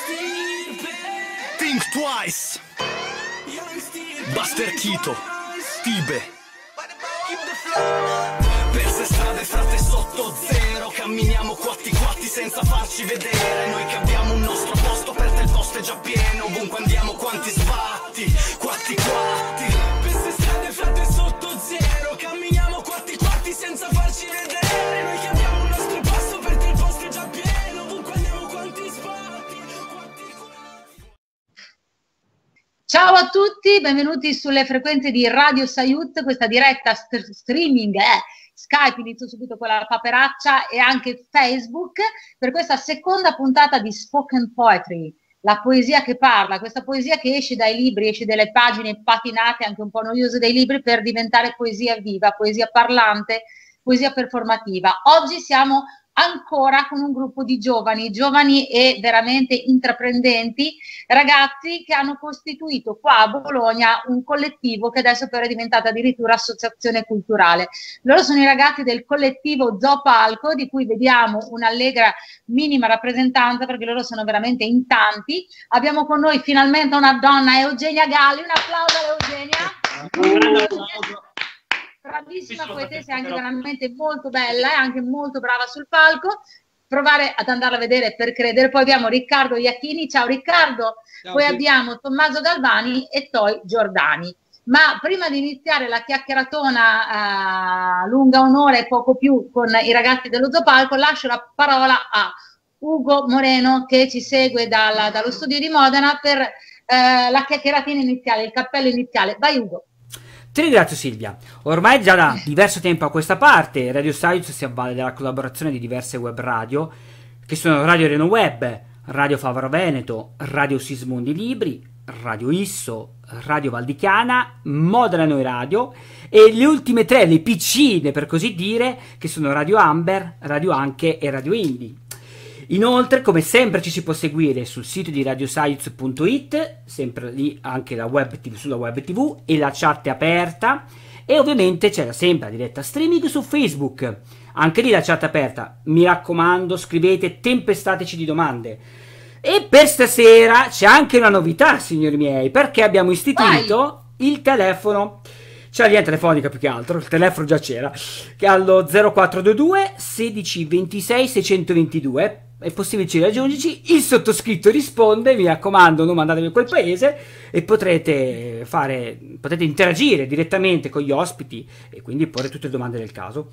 Think Twice, Buster Keaton, Tibe. Per se strade frate sotto zero, camminiamo quatti quatti senza farci vedere. Noi che abbiamo un nostro posto, per te il posto è già pieno. Ovunque andiamo quanti sbatti, quatti quatti. Per se strade frate sotto zero, camminiamo quatti quatti senza farci vedere. Noi che abbiamo un nostro posto, per te il posto è già pieno. Ovunque andiamo quanti sbatti, quatti quatti. Ciao a tutti, benvenuti sulle frequenze di Radio Sayut, questa diretta streaming, Skype, inizio subito con la paperaccia, e anche Facebook, per questa seconda puntata di Spoken Poetry, la poesia che parla, questa poesia che esce dai libri, esce dalle pagine patinate, anche un po' noiose dei libri, per diventare poesia viva, poesia parlante, poesia performativa. Oggi siamo ancora con un gruppo di giovani e veramente intraprendenti, ragazzi che hanno costituito qua a Bologna un collettivo che adesso però è diventato addirittura associazione culturale. Loro sono i ragazzi del collettivo Zopalco, di cui vediamo un'allegra minima rappresentanza perché loro sono veramente in tanti. Abbiamo con noi finalmente una donna, Eugenia Galli, un applauso a Eugenia. Bravissima poetessa, anche veramente molto bella e anche molto brava sul palco. Provare ad andarla a vedere per credere. Poi abbiamo Riccardo Iachini, ciao Riccardo. Ciao, poi abbiamo Tommaso Galvani e Toi Giordani. Ma prima di iniziare la chiacchieratona lunga un'ora e poco più con i ragazzi dello Zopalco, lascio la parola a Ugo Moreno che ci segue dallo studio di Modena per la chiacchieratina iniziale, il cappello iniziale. Vai Ugo. Ti ringrazio Silvia. Ormai già da diverso tempo a questa parte Radio Sayut si avvale della collaborazione di diverse web radio, che sono Radio Reno Web, Radio Favaro Veneto, Radio Sismondi Libri, Radio Isso, Radio Valdichiana, Modena Noi Radio e le ultime tre, le piccine per così dire, che sono Radio Amber, Radio Anche e Radio Indie. Inoltre, come sempre, ci si può seguire sul sito di radiosayut.it, sempre lì anche la web TV, sulla web TV, e la chat è aperta, e ovviamente c'è sempre la diretta streaming su Facebook, anche lì la chat è aperta. Mi raccomando, scrivete, tempestateci di domande. E per stasera c'è anche una novità, signori miei, perché abbiamo istituito il telefono. C'è la linea telefonica più che altro, il telefono già c'era, che è allo 0422 16 26 622. È possibile raggiungerci, il sottoscritto risponde, mi raccomando non mandatevi a quel paese, e potrete interagire direttamente con gli ospiti e quindi porre tutte le domande del caso.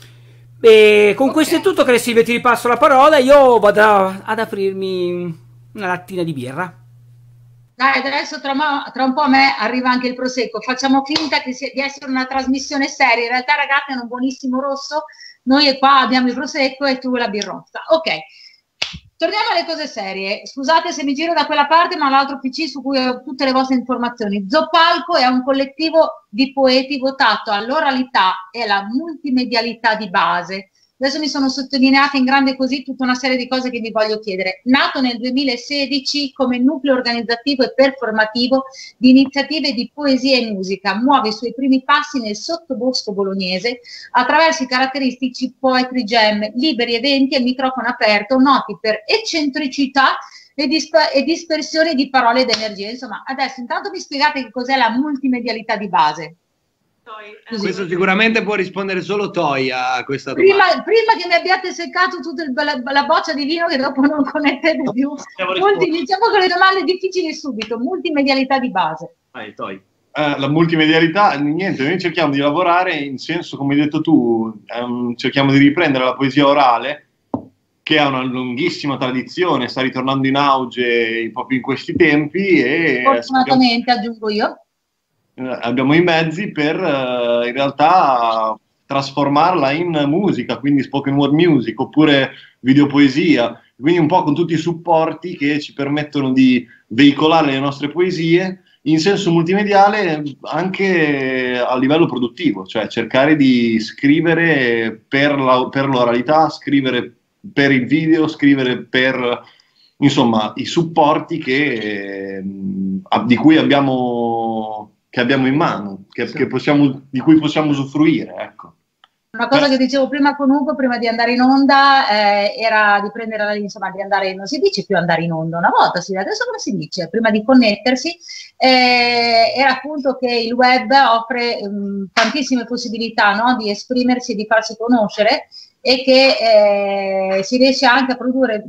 E con questo è tutto, che Silvia ti ripasso la parola, io vado ad aprirmi una lattina di birra. Dai, adesso tra un po' a me arriva anche il prosecco, facciamo finta di essere una trasmissione seria, in realtà ragazzi è un buonissimo rosso, noi qua abbiamo il prosecco e tu la birrotta. Ok. Torniamo alle cose serie. Scusate se mi giro da quella parte, ma l'altro PC su cui ho tutte le vostre informazioni. Zopalco è un collettivo di poeti votato all'oralità e alla multimedialità di base. Adesso mi sono sottolineate in grande così tutta una serie di cose che vi voglio chiedere. Nato nel 2016 come nucleo organizzativo e performativo di iniziative di poesia e musica, muove i suoi primi passi nel sottobosco bolognese attraverso i caratteristici poetry jam, liberi eventi e microfono aperto, noti per eccentricità e dispersione di parole ed energie. Insomma, adesso intanto mi spiegate che cos'è la multimedialità di base. Questo sicuramente può rispondere solo Toi a questa domanda. Prima che mi abbiate seccato tutta la boccia di vino che dopo non connettete più, iniziamo con le domande difficili subito. Multimedialità di base. Vai, Toi. La multimedialità, niente, noi cerchiamo di lavorare in senso, come hai detto tu, cerchiamo di riprendere la poesia orale, che ha una lunghissima tradizione, sta ritornando in auge proprio in questi tempi, e fortunatamente aggiungo io. Abbiamo i mezzi per in realtà trasformarla in musica, quindi spoken word music oppure videopoesia, quindi un po' con tutti i supporti che ci permettono di veicolare le nostre poesie in senso multimediale anche a livello produttivo, cioè cercare di scrivere per l'oralità, scrivere per il video, scrivere per insomma i supporti di cui abbiamo in mano, di cui possiamo usufruire, ecco. una cosa che dicevo prima con Ugo, prima di andare in onda, era di prendere, insomma, di andare, non si dice più andare in onda, una volta adesso come si dice? Prima di connettersi, era appunto che il web offre tantissime possibilità, no? Di esprimersi e di farsi conoscere, e che si riesce anche a produrre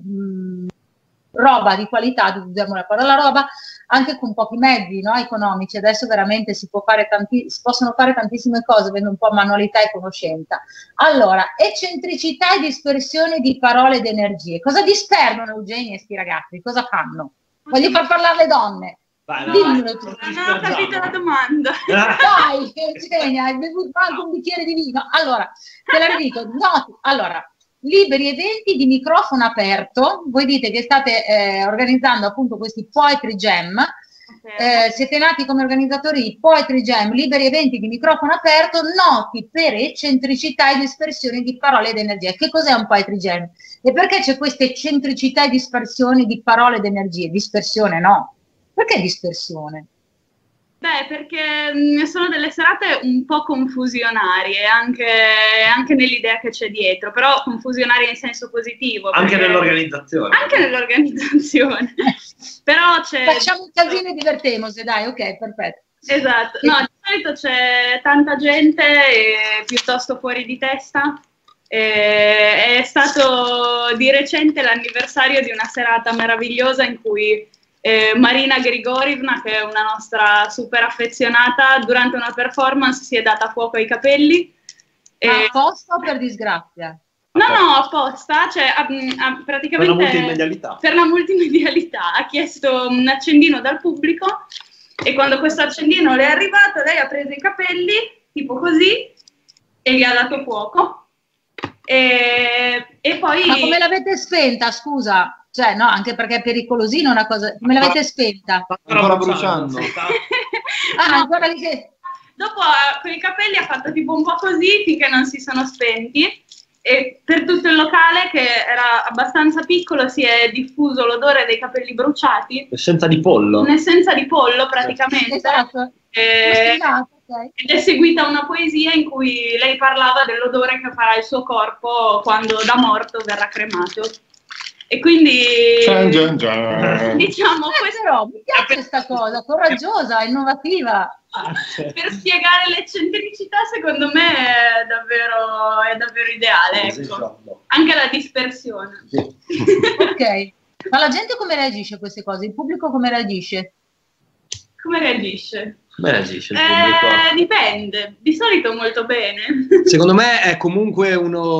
roba di qualità, usiamo la parola roba, anche con pochi mezzi, no, economici. Adesso veramente si possono fare tantissime cose, avendo un po' manualità e conoscenza. Allora, eccentricità e dispersione di parole ed energie. Cosa disperdono, Eugenia, e sti ragazzi? Cosa fanno? Voglio far parlare le donne. Dimmelo tu. Non ho capito la domanda. Dai, Eugenia, hai bevuto anche un bicchiere di vino. Allora, te la ridico. No, allora, liberi eventi di microfono aperto. Voi dite che state organizzando appunto questi Poetry Jam. Siete nati come organizzatori di Poetry Jam, liberi eventi di microfono aperto, noti per eccentricità e dispersione di parole ed energie. Che cos'è un Poetry Jam? E perché c'è questa eccentricità e dispersione di parole ed energie? Dispersione no. Perché dispersione? Beh, perché sono delle serate un po' confusionarie, anche nell'idea che c'è dietro, però confusionarie in senso positivo. Anche nell'organizzazione. Anche nell'organizzazione. Però c'è... Facciamo un casino e divertemos, dai, ok, perfetto. Esatto. No, di solito c'è tanta gente piuttosto fuori di testa. È stato di recente l'anniversario di una serata meravigliosa in cui Marina Grigorievna, che è una nostra super affezionata, durante una performance si è data fuoco ai capelli. Apposta o per disgrazia? No, apposta, cioè praticamente per la multimedialità. Per la multimedialità ha chiesto un accendino dal pubblico, e quando questo accendino le è arrivato, lei ha preso i capelli, tipo così, e gli ha dato fuoco. E poi... Ma come l'avete spenta, scusa? Cioè, no, anche perché è pericolosina una cosa. Come l'avete spenta? Ancora bruciando. Ancora lì che... Dopo con i capelli ha fatto tipo un po' così finché non si sono spenti, e per tutto il locale, che era abbastanza piccolo, si è diffuso l'odore dei capelli bruciati. L'essenza di pollo. Un'essenza di pollo praticamente. Esatto. Ed è seguita una poesia in cui lei parlava dell'odore che farà il suo corpo quando da morto verrà cremato. E quindi diciamo però mi piace questa cosa, coraggiosa, innovativa. Per spiegare l'eccentricità, secondo me è davvero ideale, ecco. Anche la dispersione. Ok, ma la gente come reagisce a queste cose? Il pubblico come reagisce? Come reagisce? Come reagisce il pubblico? Dipende, di solito molto bene. Secondo me è comunque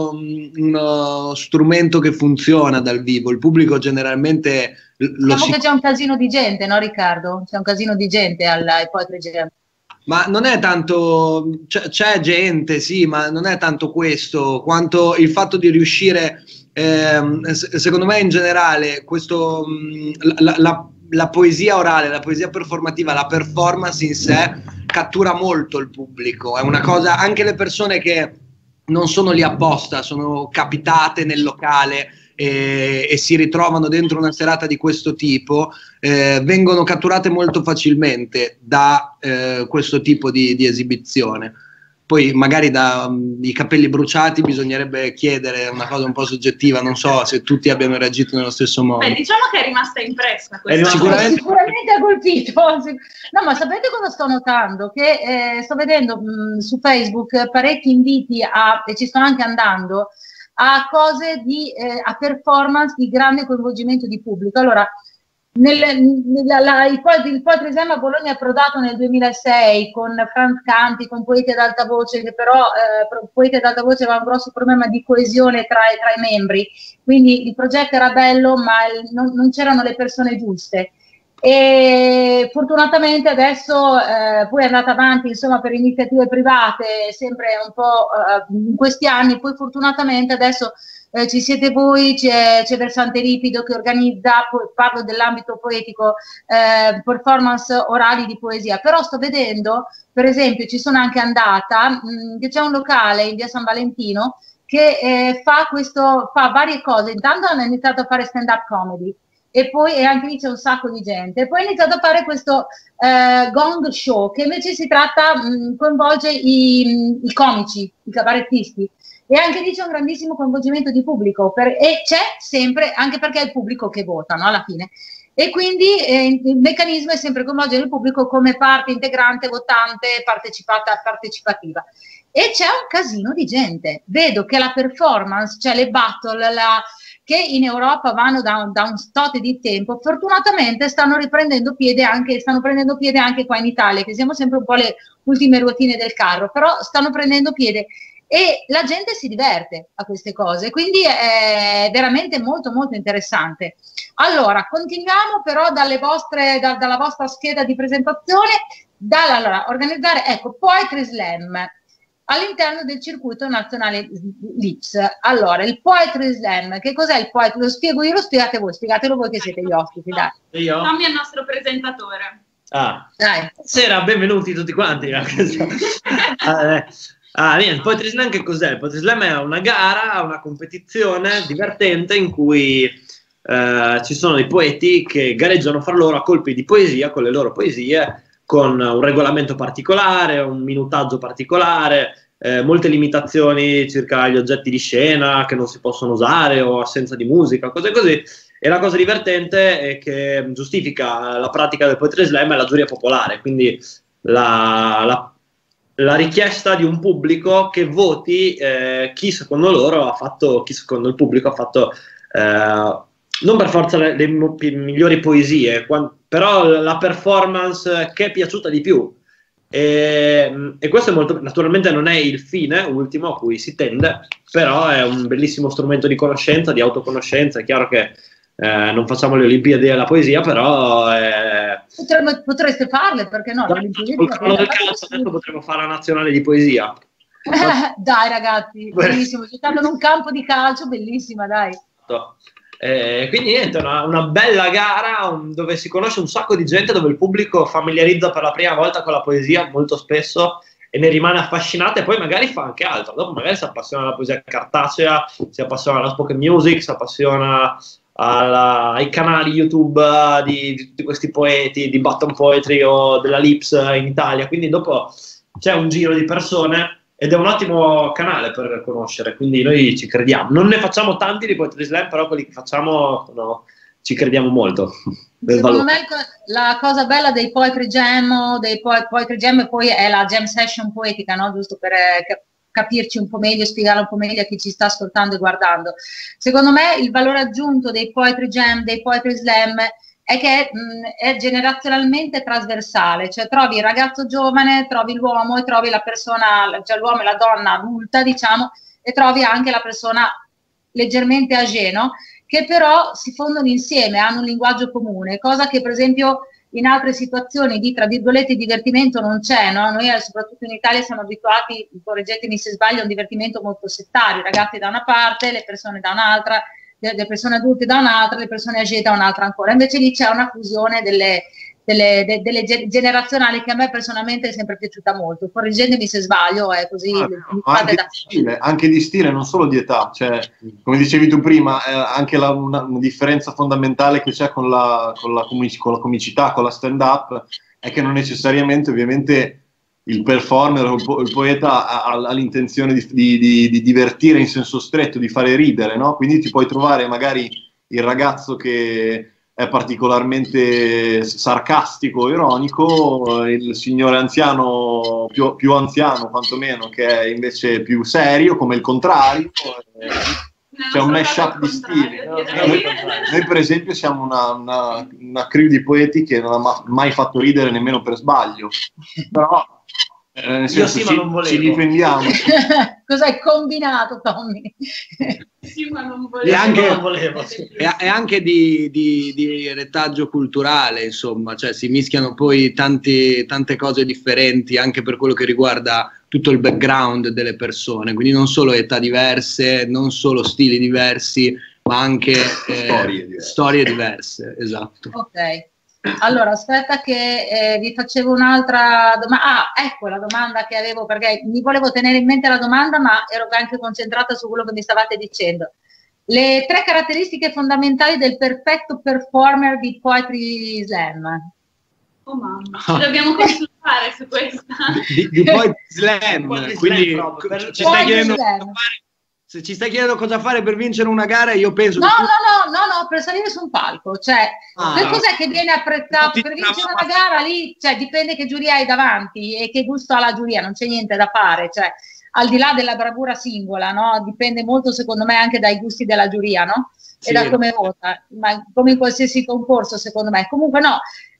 uno strumento che funziona dal vivo. Il pubblico generalmente diciamo che c'è un casino di gente, no Riccardo? C'è un casino di gente ai Poetry Jam. Ma non è tanto, c'è gente, sì, ma non è tanto questo, quanto il fatto di riuscire, secondo me in generale, questo, la poesia orale, la poesia performativa, la performance in sé cattura molto il pubblico. È una cosa, anche le persone che non sono lì apposta, sono capitate nel locale e si ritrovano dentro una serata di questo tipo, vengono catturate molto facilmente da questo tipo di esibizione. Poi magari i capelli bruciati bisognerebbe chiedere una cosa un po' soggettiva, non so se tutti abbiano reagito nello stesso modo. Beh, diciamo che è rimasta impressa questa. Sicuramente ha colpito. No, ma sapete cosa sto notando? Che sto vedendo su Facebook parecchi inviti e ci sto anche andando a cose a performance di grande coinvolgimento di pubblico. Allora, il Poetry Jam a Bologna è approdato nel 2006 con Franz Canti, con Poeti ad alta voce, che però Poeti ad alta voce aveva un grosso problema di coesione tra i membri, quindi il progetto era bello ma non c'erano le persone giuste. E fortunatamente adesso poi è andata avanti, insomma, per iniziative private sempre un po' in questi anni. Poi fortunatamente adesso ci siete voi, c'è Versante Ripido che organizza, parlo dell'ambito poetico, performance orali di poesia. Però sto vedendo, per esempio, ci sono anche andata, che c'è un locale in via San Valentino che fa varie cose. Intanto hanno iniziato a fare stand-up comedy, e poi anche lì c'è un sacco di gente. E poi ha iniziato a fare questo gong show, che invece coinvolge i comici, i cabarettisti. e anche lì c'è un grandissimo coinvolgimento di pubblico e c'è sempre, anche perché è il pubblico che vota, no, alla fine. E quindi il meccanismo è sempre coinvolgere il pubblico come parte integrante, votante, partecipativa. E c'è un casino di gente. Vedo che la performance, cioè le battle, che in Europa vanno da un tot di tempo, fortunatamente stanno prendendo piede anche qua in Italia, che siamo sempre un po' le ultime ruotine del carro, però stanno prendendo piede. E la gente si diverte a queste cose, quindi è veramente molto molto interessante. Allora, continuiamo però dalla vostra scheda di presentazione, allora, organizzare, ecco, Poetry Slam all'interno del circuito nazionale LIPS. Allora, il Poetry Slam, che cos'è il Poetry? Lo spiego io, lo spiegate voi, spiegatelo voi che siete gli ospiti, dai. Tommy è il nostro presentatore. Dai. Buonasera, benvenuti tutti quanti. Niente, Poetry Slam che cos'è? Il Poetry Slam è una gara, una competizione divertente in cui ci sono dei poeti che gareggiano fra loro a colpi di poesia con le loro poesie, con un regolamento particolare, un minutaggio particolare, molte limitazioni circa gli oggetti di scena che non si possono usare o assenza di musica, cose così. E la cosa divertente è che giustifica la pratica del Poetry Slam è la giuria popolare, quindi la richiesta di un pubblico che voti chi secondo loro ha fatto, chi secondo il pubblico ha fatto non per forza le migliori poesie, però la performance che è piaciuta di più. E questo è molto, naturalmente non è il fine ultimo a cui si tende, però è un bellissimo strumento di conoscenza, di autoconoscenza. È chiaro che non facciamo le Olimpiadi della poesia, però potreste farle, perché no? Adesso potremmo fare la nazionale di poesia. Dai ragazzi, bellissimo, giocando in un campo di calcio, bellissima, dai. Quindi niente, una bella gara dove si conosce un sacco di gente, dove il pubblico familiarizza per la prima volta con la poesia molto spesso e ne rimane affascinato, e poi magari fa anche altro. Dopo magari si appassiona alla poesia cartacea, si appassiona alla spoken music, si appassiona ai canali YouTube di tutti questi poeti, di Button Poetry o della Lips in Italia. Quindi dopo c'è un giro di persone ed è un ottimo canale per conoscere, quindi noi ci crediamo. Non ne facciamo tanti di Poetry Slam, però quelli che facciamo ci crediamo molto. Secondo me la cosa bella dei Poetry Jam, Poetry Jam poi è la jam session poetica, no? Giusto per capirci un po' meglio, spiegarla un po' meglio a chi ci sta ascoltando e guardando. Secondo me il valore aggiunto dei Poetry Jam, dei Poetry Slam, è che è generazionalmente trasversale, cioè trovi il ragazzo giovane, trovi l'uomo e trovi la persona, cioè l'uomo e la donna adulta, diciamo, e trovi anche la persona leggermente âgée, no? Che però si fondono insieme, hanno un linguaggio comune, cosa che per esempio in altre situazioni di, tra virgolette, divertimento non c'è, no? Noi soprattutto in Italia siamo abituati, correggetemi se sbaglio, a un divertimento molto settario, i ragazzi da una parte, le persone da un'altra, le persone adulte da un'altra, le persone âgée da un'altra ancora. Invece lì c'è una fusione delle generazionali che a me personalmente è sempre piaciuta molto. Correggetemi se sbaglio, è così. Anche di stile, non solo di età. Cioè, come dicevi tu prima, anche una differenza fondamentale che c'è con la comicità, con la stand-up, è che non necessariamente, ovviamente, il performer o il poeta ha l'intenzione di divertire in senso stretto, di fare ridere, no? Quindi ti puoi trovare magari il ragazzo che è particolarmente sarcastico, ironico, il signore anziano, più anziano quantomeno, che è invece più serio, come il contrario. C'è un mashup di stili. Noi per esempio siamo una crew di poeti che non ha mai fatto ridere nemmeno per sbaglio, però nel senso, sì, ma non volevo. Ci difendiamo. Cosa hai combinato, Tommy? Sì, ma non volevo. E anche di retaggio culturale, insomma, cioè si mischiano poi tante cose differenti anche per quello che riguarda tutto il background delle persone, quindi non solo età diverse, non solo stili diversi, ma anche storie diverse, esatto. Ok. Allora, aspetta che vi facevo un'altra domanda. Ecco la domanda che avevo, perché mi volevo tenere in mente la domanda, ma ero anche concentrata su quello che mi stavate dicendo. Le 3 caratteristiche fondamentali del perfetto performer di Poetry Slam. Oh mamma, ci dobbiamo consultare su questa. Di Poetry Slam, quindi ci stai chiedendo Se ci stai chiedendo cosa fare per vincere una gara, io penso no, per salire su un palco, cioè che cos'è che viene apprezzato per vincere una gara lì, cioè dipende che giuria hai davanti e che gusto ha la giuria, non c'è niente da fare, cioè al di là della bravura singola, no? Dipende molto secondo me anche dai gusti della giuria, no? Sì. E da come vota, ma come in qualsiasi concorso secondo me. Comunque no,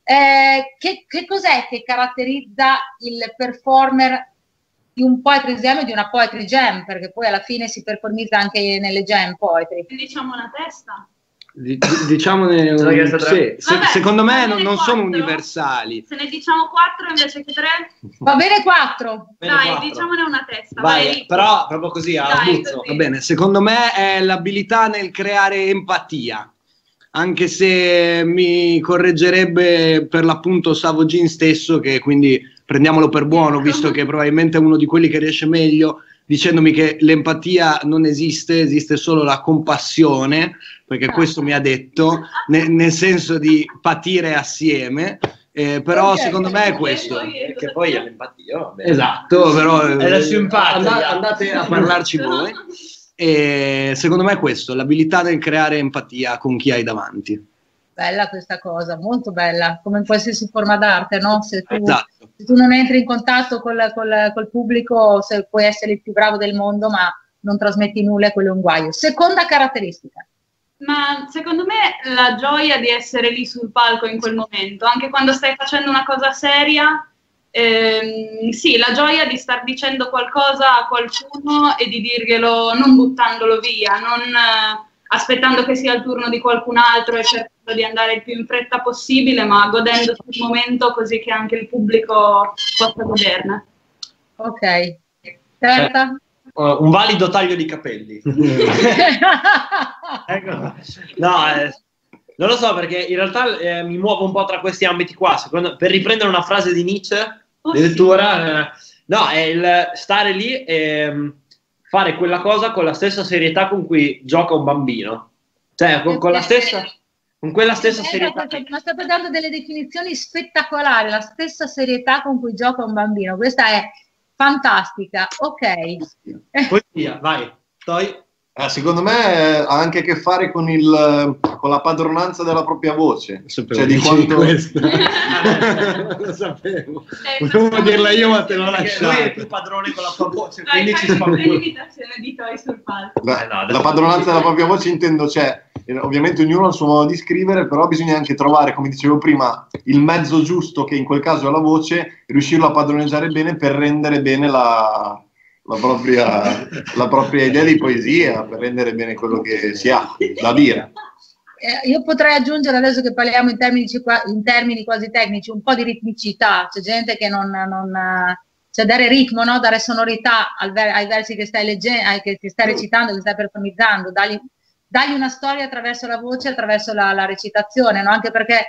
che cos'è che caratterizza il performer di un poetry slam e di una poetry jam, perché poi alla fine si performizza anche nelle jam poetry. Diciamo una testa. Diciamone secondo me non sono universali. Se ne diciamo 4 invece che 3? Va bene 4. Dai, 4. diciamone una testa. Vai, però proprio così, a buzzo. Va bene, secondo me è l'abilità nel creare empatia. Anche se mi correggerebbe per l'appunto Savo Gin stesso, che quindi prendiamolo per buono, visto che probabilmente è uno di quelli che riesce meglio, dicendomi che l'empatia non esiste, esiste solo la compassione, perché questo mi ha detto, nel senso di patire assieme, però secondo me è questo. Che poi è l'empatia, vabbè. Esatto, però è la simpatia. Andate a parlarci voi. E secondo me è questo, l'abilità nel creare empatia con chi hai davanti. Bella questa cosa, molto bella, come in qualsiasi forma d'arte, no? Se tu Esatto. non entri in contatto col pubblico, se puoi essere il più bravo del mondo, ma non trasmetti nulla, quello è un guaio. Seconda caratteristica. Ma secondo me la gioia di essere lì sul palco in quel momento, anche quando stai facendo una cosa seria, sì, la gioia di star dicendo qualcosa a qualcuno e di dirglielo non buttandolo via, non aspettando che sia il turno di qualcun altro e cercando di andare il più in fretta possibile, ma godendo sul momento così che anche il pubblico possa goderne. Ok. Terza? Un valido taglio di capelli. Ecco. No, non lo so, perché in realtà mi muovo un po' tra questi ambiti qua. Per riprendere una frase di Nietzsche, addirittura, no, è il stare lì e fare quella cosa con la stessa serietà con cui gioca un bambino. Cioè, con quella stessa serietà. Ma state dando delle definizioni spettacolari, la stessa serietà con cui gioca un bambino. Questa è fantastica, ok. Poesia, vai. Secondo me ha anche a che fare con la padronanza della propria voce. Cioè di quanto... Lo sapevo. Volevo dirla io, ma te l'ho lasciato. Lui è più padrone con la sua voce, quindi ci fa l'imitazione di Toy sul palco. La padronanza della propria voce intendo, cioè, ovviamente ognuno ha il suo modo di scrivere, però bisogna anche trovare, come dicevo prima, il mezzo giusto, che in quel caso è la voce, e riuscirlo a padroneggiare bene per rendere bene la propria idea di poesia, per rendere bene quello che si ha da dire. Io potrei aggiungere, adesso che parliamo in termini quasi tecnici, un po' di ritmicità. C'è gente che cioè dare ritmo, no? Dare sonorità ai versi che stai leggendo, che stai recitando, che stai performizzando, dagli una storia attraverso la voce, attraverso la recitazione, no? Anche perché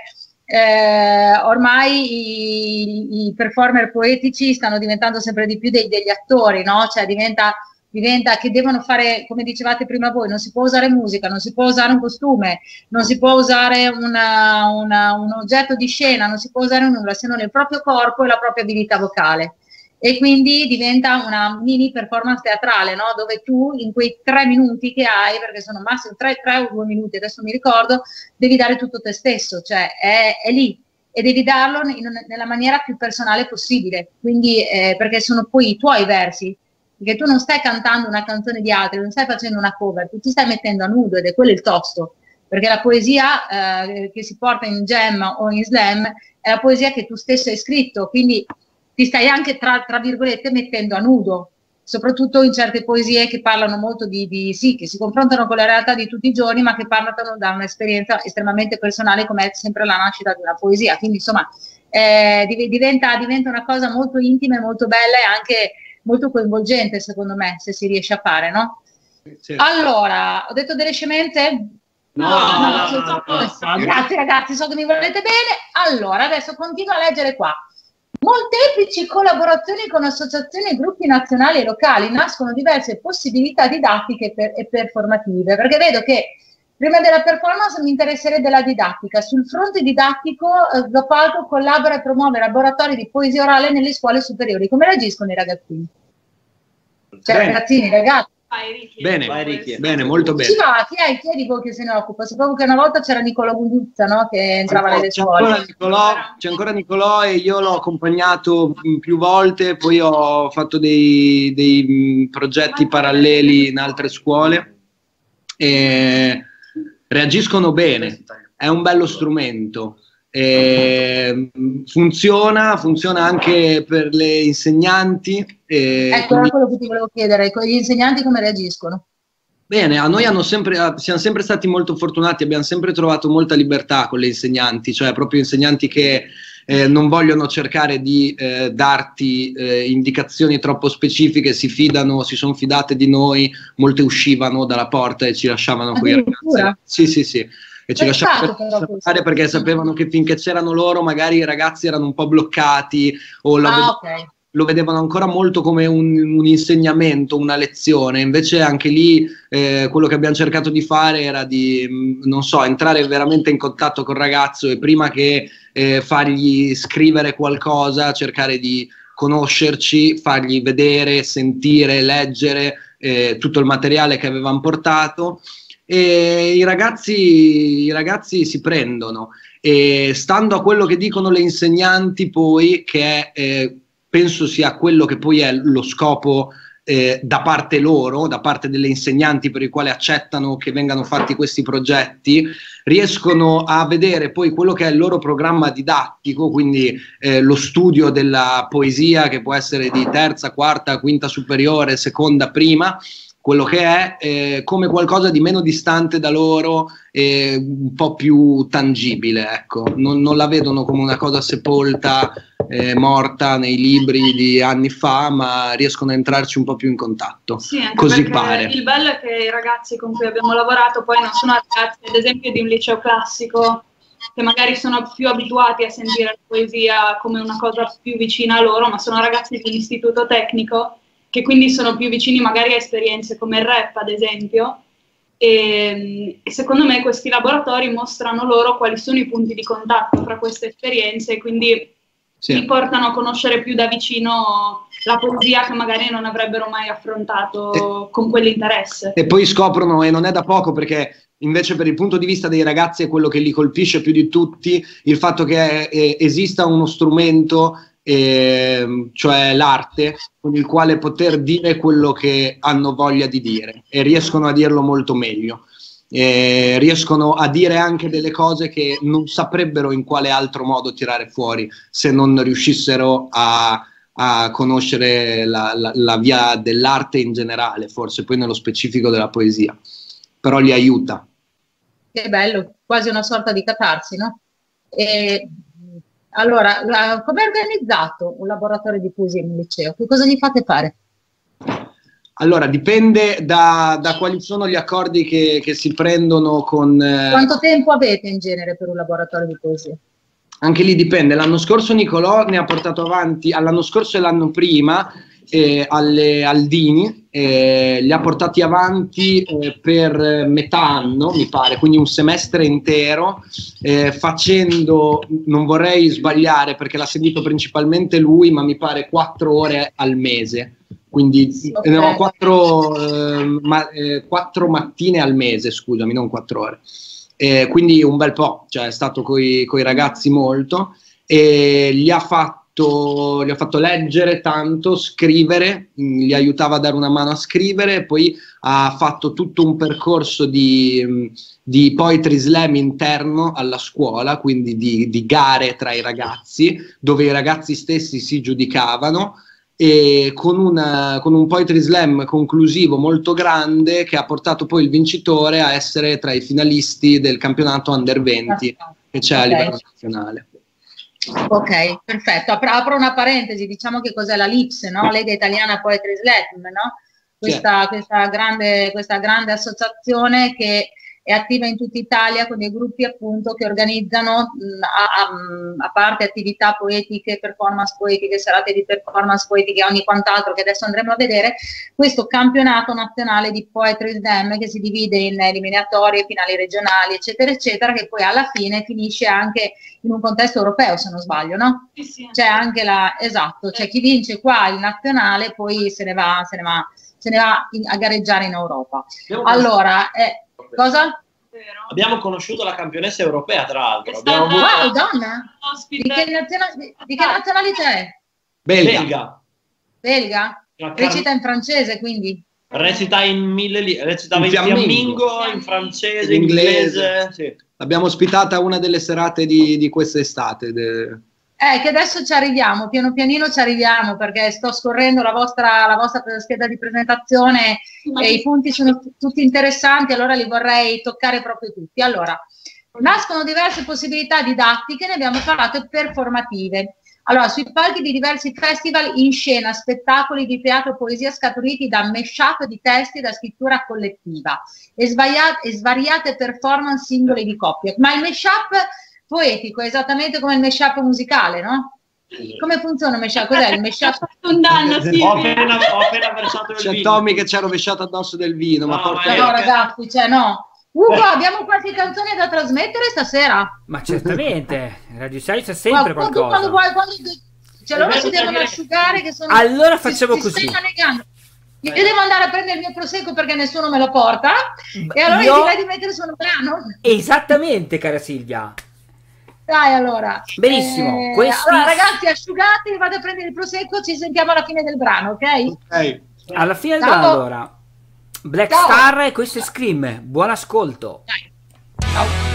ormai i performer poetici stanno diventando sempre di più degli attori, no? Cioè diventa che devono fare, come dicevate prima voi, non si può usare musica, non si può usare un costume, non si può usare un oggetto di scena, non si può usare nulla se non il proprio corpo e la propria abilità vocale. E quindi diventa una mini performance teatrale, no? Dove tu in quei 3 minuti che hai, perché sono massimo 3 o 2 minuti, adesso mi ricordo, devi dare tutto te stesso, cioè è lì, e devi darlo nella maniera più personale possibile, quindi perché sono poi i tuoi versi, perché tu non stai cantando una canzone di altri, non stai facendo una cover, tu ti stai mettendo a nudo, ed è quello il tosto, perché la poesia che si porta in jam o in slam è la poesia che tu stesso hai scritto, quindi ti stai anche tra virgolette mettendo a nudo, soprattutto in certe poesie che parlano molto sì, che si confrontano con la realtà di tutti i giorni, ma che partono da un'esperienza estremamente personale, come è sempre la nascita di una poesia. Quindi insomma diventa una cosa molto intima e molto bella e anche molto coinvolgente, secondo me, se si riesce a fare, no? Sì. Allora, ho detto delle scemenze? No. Grazie ragazzi, so che mi volete bene. Allora, adesso continuo a leggere qua. Molteplici collaborazioni con associazioni e gruppi nazionali e locali, nascono diverse possibilità didattiche e performative, perché vedo che prima della performance mi interesserebbe la didattica. Sul fronte didattico Zopalco collabora e promuove laboratori di poesia orale nelle scuole superiori. Come reagiscono i ragazzini? Cioè ragazzini, ragazzi, Vai, Ricky. Bene, Vai, Ricky. bene, molto bene. Sì, ma chi è di voi che se ne occupa? Sapevo che una volta c'era Nicolò Guguzza, no? Che entrava nelle scuole. C'è ancora Nicolò e io l'ho accompagnato più volte, poi ho fatto dei progetti paralleli in altre scuole e reagiscono bene, è un bello strumento. Funziona anche per le insegnanti. Ecco, era quello che ti volevo chiedere, gli insegnanti come reagiscono? Bene, a noi siamo sempre stati molto fortunati, abbiamo sempre trovato molta libertà con le insegnanti, cioè proprio insegnanti che non vogliono cercare di darti indicazioni troppo specifiche, si sono fidate di noi, molte uscivano dalla porta e ci lasciavano qui. Sì. E ci lasciavano fare perché sapevano che finché c'erano loro magari i ragazzi erano un po' bloccati o lo vedevano ancora molto come un insegnamento, una lezione. Invece anche lì quello che abbiamo cercato di fare era di, non so, entrare veramente in contatto col ragazzo e prima che fargli scrivere qualcosa, cercare di conoscerci, fargli vedere, sentire, leggere tutto il materiale che avevamo portato. E i ragazzi si prendono, e stando a quello che dicono le insegnanti poi, che penso sia quello che poi è lo scopo da parte loro, da parte delle insegnanti per i quali accettano che vengano fatti questi progetti, riescono a vedere poi quello che è il loro programma didattico, quindi lo studio della poesia, che può essere di terza, quarta, quinta superiore, seconda, prima, quello che è come qualcosa di meno distante da loro e un po' più tangibile, ecco. Non la vedono come una cosa sepolta, morta nei libri di anni fa, ma riescono a entrarci un po' più in contatto. Sì, anche così perché pare. Il bello è che i ragazzi con cui abbiamo lavorato poi non sono ragazzi, ad esempio, di un liceo classico, che magari sono più abituati a sentire la poesia come una cosa più vicina a loro, ma sono ragazzi di un istituto tecnico, che quindi sono più vicini magari a esperienze come il rap, ad esempio, e secondo me questi laboratori mostrano loro quali sono i punti di contatto fra queste esperienze, e quindi li portano a conoscere più da vicino la poesia che magari non avrebbero mai affrontato con quell'interesse. E poi scoprono, e non è da poco, perché invece per il punto di vista dei ragazzi è quello che li colpisce più di tutti, il fatto che esista uno strumento, cioè l'arte, con il quale poter dire quello che hanno voglia di dire, e riescono a dirlo molto meglio, riescono a dire anche delle cose che non saprebbero in quale altro modo tirare fuori se non riuscissero a conoscere la via dell'arte in generale, forse poi nello specifico della poesia, però li aiuta. Che bello, quasi una sorta di catarsi, no? Allora, come è organizzato un laboratorio di poesia in un liceo? Che cosa gli fate fare? Allora, dipende da quali sono gli accordi che si prendono con... Quanto tempo avete in genere per un laboratorio di poesia? Anche lì dipende. L'anno scorso Nicolò ne ha portato avanti, all'anno scorso e l'anno prima, alle Aldini, li ha portati avanti per metà anno, mi pare, quindi un semestre intero, facendo, non vorrei sbagliare perché l'ha seguito principalmente lui, ma mi pare 4 ore al mese, quindi no, 4 mattine al mese, scusami, non 4 ore. Quindi un bel po', cioè è stato coi ragazzi molto, e gli ha fatto leggere tanto, scrivere, gli aiutava a dare una mano a scrivere, poi ha fatto tutto un percorso di poetry slam interno alla scuola, quindi di gare tra i ragazzi, dove i ragazzi stessi si giudicavano, e con un poetry slam conclusivo molto grande che ha portato poi il vincitore a essere tra i finalisti del campionato Under 20 che c'è a livello nazionale. Ok, perfetto. Apro una parentesi, diciamo che cos'è la LIPS, no? Lega Italiana Poetry Slam, no? Questa grande associazione che è attiva in tutta Italia con dei gruppi appunto che organizzano a parte attività poetiche, performance poetiche, serate di performance poetiche e ogni quant'altro che adesso andremo a vedere, questo campionato nazionale di Poetry Slam che si divide in eliminatorie, finali regionali eccetera eccetera, che poi alla fine finisce anche in un contesto europeo, se non sbaglio, no? Sì. C'è anche esatto, c'è chi vince qua il nazionale, poi se ne va se ne va a gareggiare in Europa. Allora, cosa? Abbiamo conosciuto la campionessa europea, tra l'altro. Wow, donna? Di che nazionalità è? Belga. Belga? Recita in francese, quindi? Recitava in fiammingo, in francese, in inglese. Sì. L'abbiamo ospitata una delle serate di quest'estate. Che adesso ci arriviamo, piano pianino ci arriviamo, perché sto scorrendo la vostra scheda di presentazione e i punti sono tutti interessanti, allora li vorrei toccare proprio tutti. Allora, nascono diverse possibilità didattiche, ne abbiamo parlato, e performative. Allora, sui palchi di diversi festival in scena spettacoli di teatro e poesia scaturiti da mashup di testi da scrittura collettiva e svariate performance singole di coppie. Ma il mashup poetico è esattamente come il mashup musicale, no? Come funziona il mashup? Cos'è il mashup? Ho appena versato il vino. C'è Tommy che ci ha rovesciato addosso del vino. No, ragazzi, no. Ugo, abbiamo qualche canzone da trasmettere stasera? Ma certamente, Radio Sayus è sempre qualcosa. Quando loro si devono asciugare, che sono... Allora facciamo così. Io devo andare a prendere il mio prosecco perché nessuno me lo porta, e allora io direi di mettere sul brano. Esattamente, cara Silvia. Dai, allora. Benissimo. Allora, ragazzi, asciugati, vado a prendere il prosecco, ci sentiamo alla fine del brano, ok? Alla fine del brano, allora. Black Star e questo è Scream. Buon ascolto. Dai. Ciao.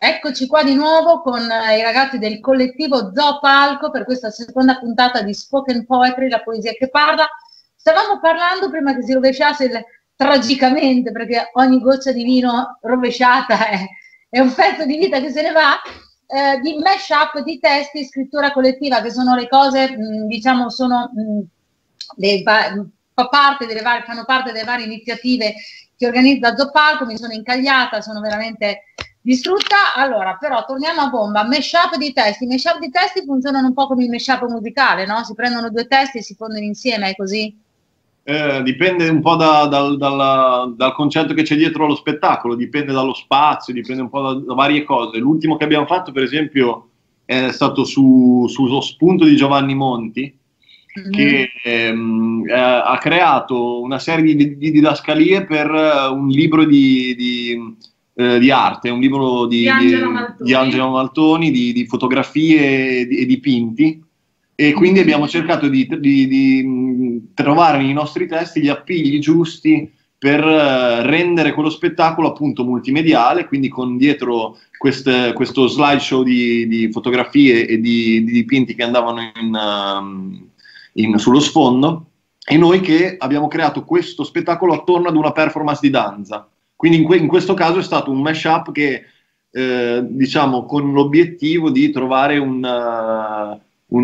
Eccoci qua di nuovo con i ragazzi del collettivo Zoopalco per questa seconda puntata di Spoken Poetry, la poesia che parla. Stavamo parlando prima che si rovesciasse tragicamente, perché ogni goccia di vino rovesciata è un pezzo di vita che se ne va, di mash-up di testi e scrittura collettiva, che sono le cose, diciamo, fanno parte delle varie iniziative che organizza Zoopalco. Mi sono incagliata, sono veramente distrutta. Allora, però, torniamo a bomba. Mashup di testi. Mashup di testi funzionano un po' come il mashup musicale, no? Si prendono due testi e si fondono insieme, è così? Dipende un po' dal concetto che c'è dietro allo spettacolo, dipende dallo spazio, dipende un po' da varie cose. L'ultimo che abbiamo fatto, per esempio, è stato sullo spunto di Giovanni Monti, che ha creato una serie di didascalie per un libro di arte, un libro di Angelo Maltoni, di fotografie e dipinti, e quindi abbiamo cercato di trovare nei nostri testi gli appigli giusti per rendere quello spettacolo appunto multimediale, quindi con dietro questo slideshow di fotografie e di dipinti che andavano sullo sfondo, e noi che abbiamo creato questo spettacolo attorno ad una performance di danza. Quindi in questo caso è stato un mashup che diciamo con l'obiettivo di trovare un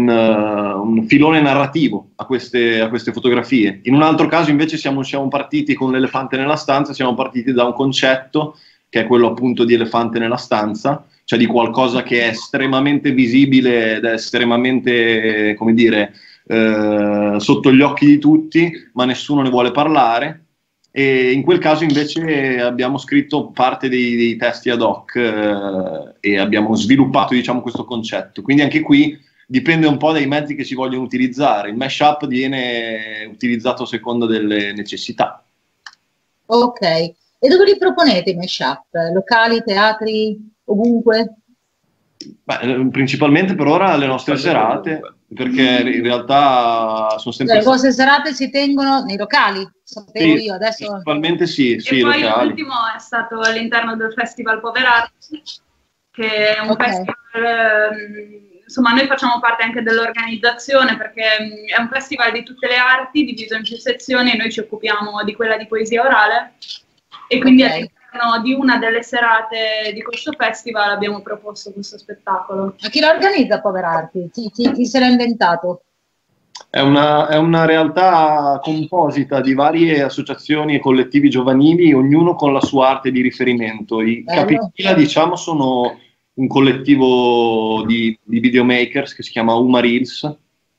filone narrativo a queste fotografie. In un altro caso invece siamo partiti con l'elefante nella stanza, siamo partiti da un concetto che è quello appunto di elefante nella stanza, cioè di qualcosa che è estremamente visibile ed è estremamente, come dire, sotto gli occhi di tutti, ma nessuno ne vuole parlare. E in quel caso invece abbiamo scritto parte dei testi ad hoc e abbiamo sviluppato, diciamo, questo concetto. Quindi anche qui dipende un po' dai mezzi che si vogliono utilizzare. Il mashup viene utilizzato a seconda delle necessità. Ok, e dove li proponete i mashup? Locali, teatri, ovunque? Beh, principalmente per ora le nostre serate, perché in realtà sono sempre... Le vostre serate si tengono nei locali, sapevo io, adesso... Principalmente sì, e poi locali. l'ultimo è stato all'interno del Festival Poverarti, che è un festival... Insomma, noi facciamo parte anche dell'organizzazione, perché è un festival di tutte le arti, diviso in più sezioni, e noi ci occupiamo di quella di poesia orale, e quindi all'interno di una delle serate di questo festival abbiamo proposto questo spettacolo. Ma chi lo organizza, Poverarti? Chi se l'ha inventato? È una realtà composita di varie associazioni e collettivi giovanili, ognuno con la sua arte di riferimento. I capifila, diciamo, sono un collettivo di videomakers che si chiama Uma Reels,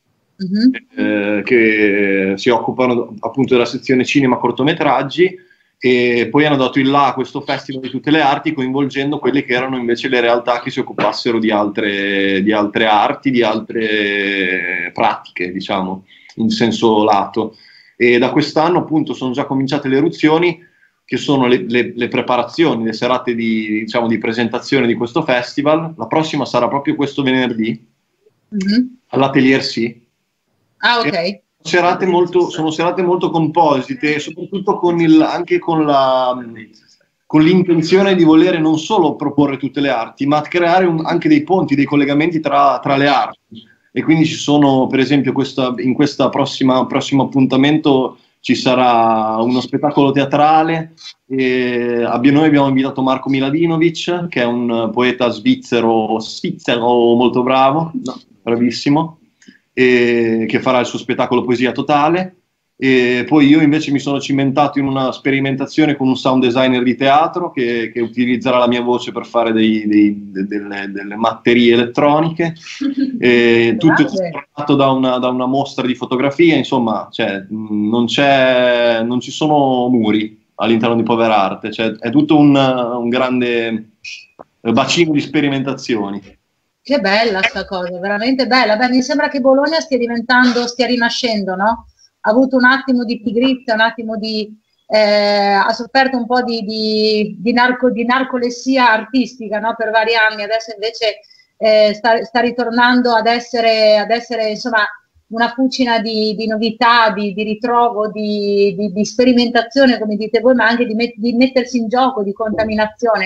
che si occupano appunto della sezione cinema cortometraggi, e poi hanno dato il là a questo festival di tutte le arti, coinvolgendo quelle che erano invece le realtà che si occupassero di altre arti, di altre pratiche, diciamo, in senso lato. E da quest'anno appunto sono già cominciate le eruzioni, che sono le preparazioni, le serate di presentazione di questo festival. La prossima sarà proprio questo venerdì, all'Atelier Sì. Ah, ok. Sono serate molto composite, soprattutto anche con l'intenzione di volere non solo proporre tutte le arti, ma creare anche dei ponti, dei collegamenti tra le arti. E quindi ci sono, per esempio, in questo prossimo appuntamento ci sarà uno spettacolo teatrale. Noi abbiamo invitato Marco Miladinovic, che è un poeta svizzero molto bravo, bravissimo, che farà il suo spettacolo Poesia Totale. E poi io invece mi sono cimentato in una sperimentazione con un sound designer di teatro che utilizzerà la mia voce per fare delle matterie elettroniche, tutto ispirato da una mostra di fotografia. Insomma, cioè, non ci sono muri all'interno di Poverarte, cioè, è tutto un grande bacino di sperimentazioni. Che bella sta cosa, veramente bella. Beh, mi sembra che Bologna stia rinascendo, no? Ha avuto un attimo di pigrizia, un attimo ha sofferto un po' di narcolessia artistica, no? Per vari anni. Adesso invece sta ritornando ad essere insomma una fucina di novità, di ritrovo, di sperimentazione, come dite voi, ma anche di mettersi in gioco, di contaminazione.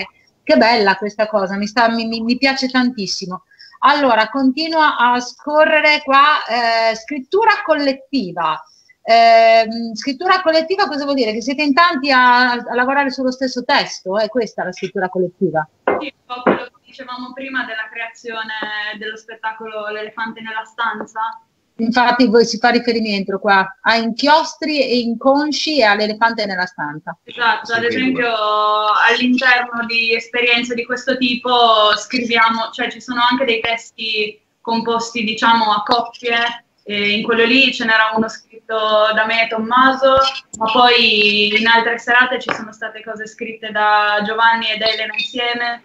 Che bella questa cosa, mi piace tantissimo. Allora, continua a scorrere qua, scrittura collettiva. Scrittura collettiva cosa vuol dire? Che siete in tanti a lavorare sullo stesso testo? È questa la scrittura collettiva? Sì, un po' quello che dicevamo prima della creazione dello spettacolo L'elefante nella stanza. Infatti voi si fa riferimento qua a inchiostri e inconsci e all'elefante nella stanza. Esatto, ad esempio all'interno di esperienze di questo tipo scriviamo, cioè ci sono anche dei testi composti diciamo a coppie, e in quello lì ce n'era uno scritto da me e Tommaso, ma poi in altre serate ci sono state cose scritte da Giovanni ed Elena insieme,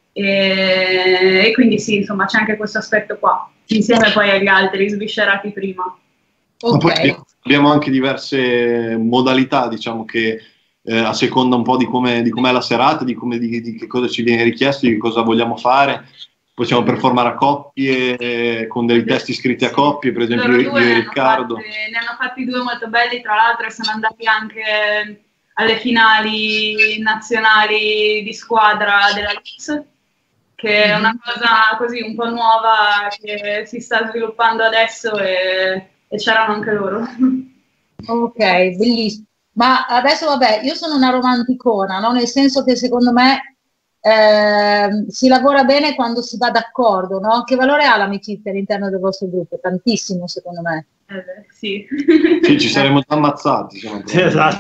e quindi sì, insomma c'è anche questo aspetto qua, insieme poi agli altri sviscerati prima. Ma poi abbiamo anche diverse modalità, diciamo che a seconda un po' di com'è la serata, di che cosa ci viene richiesto, di che cosa vogliamo fare. Possiamo performare a coppie, con dei testi scritti a coppie, per esempio io e Riccardo. Ne hanno fatti 2 molto belli, tra l'altro, e sono andati anche alle finali nazionali di squadra della LIS, che è una cosa così un po' nuova che si sta sviluppando adesso, e c'erano anche loro. Ok, bellissimo. Ma adesso vabbè, io sono una romanticona, no? Nel senso che secondo me si lavora bene quando si va d'accordo, no? Che valore ha l'amicizia all'interno del vostro gruppo? Tantissimo, secondo me. Sì. Sì, ci saremmo già ammazzati. Esatto.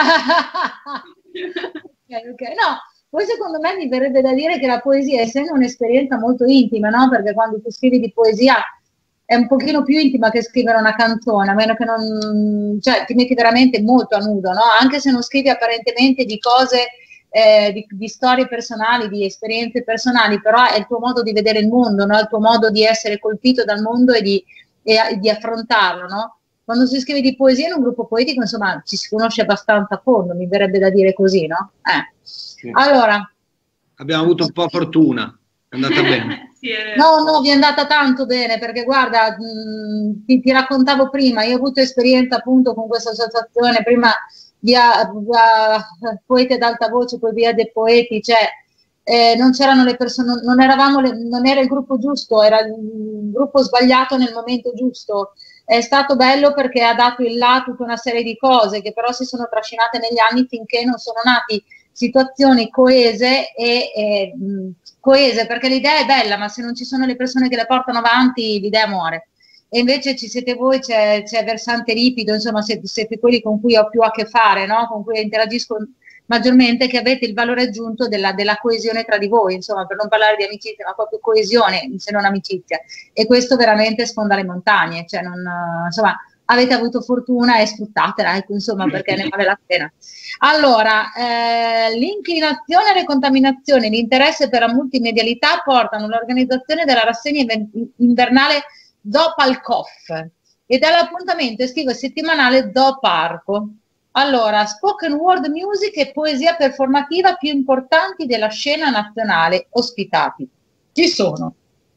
Ok. No, poi secondo me mi verrebbe da dire che la poesia, essendo un'esperienza molto intima, no? Perché quando tu scrivi di poesia è un pochino più intima che scrivere una canzone, a meno che non, cioè ti metti veramente molto a nudo, no? Anche se non scrivi apparentemente di cose, di storie personali, di esperienze personali, però è il tuo modo di vedere il mondo, no? Il tuo modo di essere colpito dal mondo e di affrontarlo, no? Quando si scrive di poesia in un gruppo poetico, insomma, ci si conosce abbastanza a fondo, mi verrebbe da dire così, no? Sì. Allora. Abbiamo avuto un po' fortuna, è andata bene. Sì, No, vi è andata tanto bene, perché guarda, ti raccontavo prima, io ho avuto esperienza appunto con questa associazione, prima via Poeti ad alta voce, poi via dei poeti, cioè non c'erano le persone, non era il gruppo giusto, era il gruppo sbagliato nel momento giusto. È stato bello perché ha dato in là tutta una serie di cose che però si sono trascinate negli anni finché non sono nati situazioni coese coese, perché l'idea è bella, ma se non ci sono le persone che le portano avanti, l'idea muore. E invece ci siete voi, c'è Versante Ripido, insomma siete quelli con cui ho più a che fare, no? Con cui interagisco maggiormente, che avete il valore aggiunto della coesione tra di voi, insomma, per non parlare di amicizia, ma proprio coesione, se non amicizia. E questo veramente sfonda le montagne, cioè insomma, avete avuto fortuna e sfruttatela, ecco, insomma, perché ne vale la pena. Allora, l'inclinazione alle contaminazioni, l'interesse per la multimedialità portano all'organizzazione della rassegna invernale Zopalkov e dall'appuntamento estivo e settimanale Zoparco. Allora, spoken word music e poesia performativa più importanti della scena nazionale ospitati. Ci sono.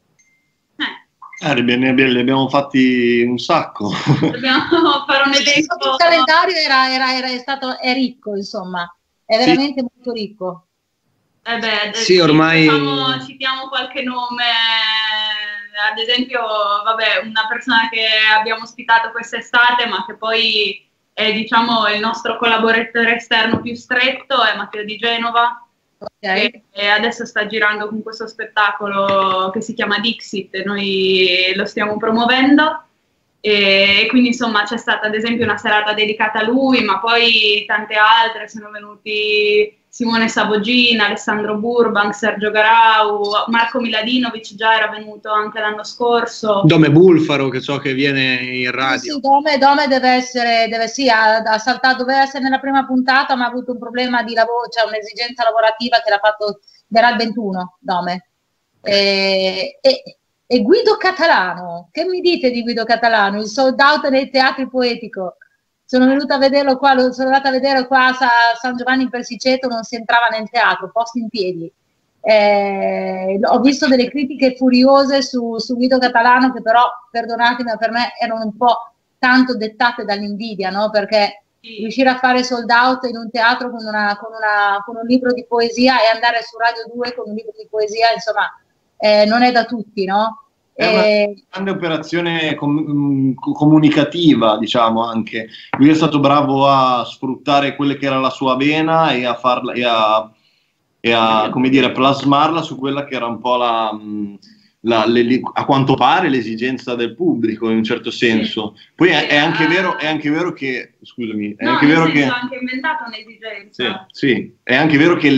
Ne abbiamo fatti un sacco. Dobbiamo fare un elenco. Il calendario è ricco, insomma, è veramente molto ricco. Sì, ormai citiamo qualche nome, ad esempio, vabbè, una persona che abbiamo ospitato quest'estate, ma che poi è, diciamo, il nostro collaboratore esterno più stretto, è Matteo Di Genova. Okay. E adesso sta girando con questo spettacolo che si chiama Dixit, noi lo stiamo promuovendo, e quindi insomma c'è stata ad esempio una serata dedicata a lui, ma poi tante altre, sono venuti Simone Savogina, Alessandro Burbank, Sergio Garau, Marco Miladinovic già era venuto anche l'anno scorso. Dome Bulfaro, che so che viene in radio. Sì, Dome deve essere, ha saltato, doveva essere nella prima puntata, ma ha avuto un problema di lavoro, cioè un'esigenza lavorativa che l'ha fatto, verrà il 21, Dome. E Guido Catalano, che mi dite di Guido Catalano, il sold out nei teatri poetico? Sono venuta a vederlo qua, sono andata a vederlo qua a San Giovanni in Persiceto, non si entrava nel teatro, posto in piedi. Ho visto delle critiche furiose su Guido Catalano, che però, perdonatemi, ma per me erano un po' tanto dettate dall'invidia, no? Perché riuscire a fare sold out in un teatro con un libro di poesia e andare su Radio 2 con un libro di poesia, insomma, non è da tutti, no? È una grande operazione comunicativa, diciamo, anche. Lui è stato bravo a sfruttare quelle che era la sua vena e a farla e a come dire, plasmarla su quella che era un po' a quanto pare l'esigenza del pubblico, in un certo senso. Poi è anche vero che, scusami, è anche vero che ha anche inventato un'esigenza. Sì, è anche vero che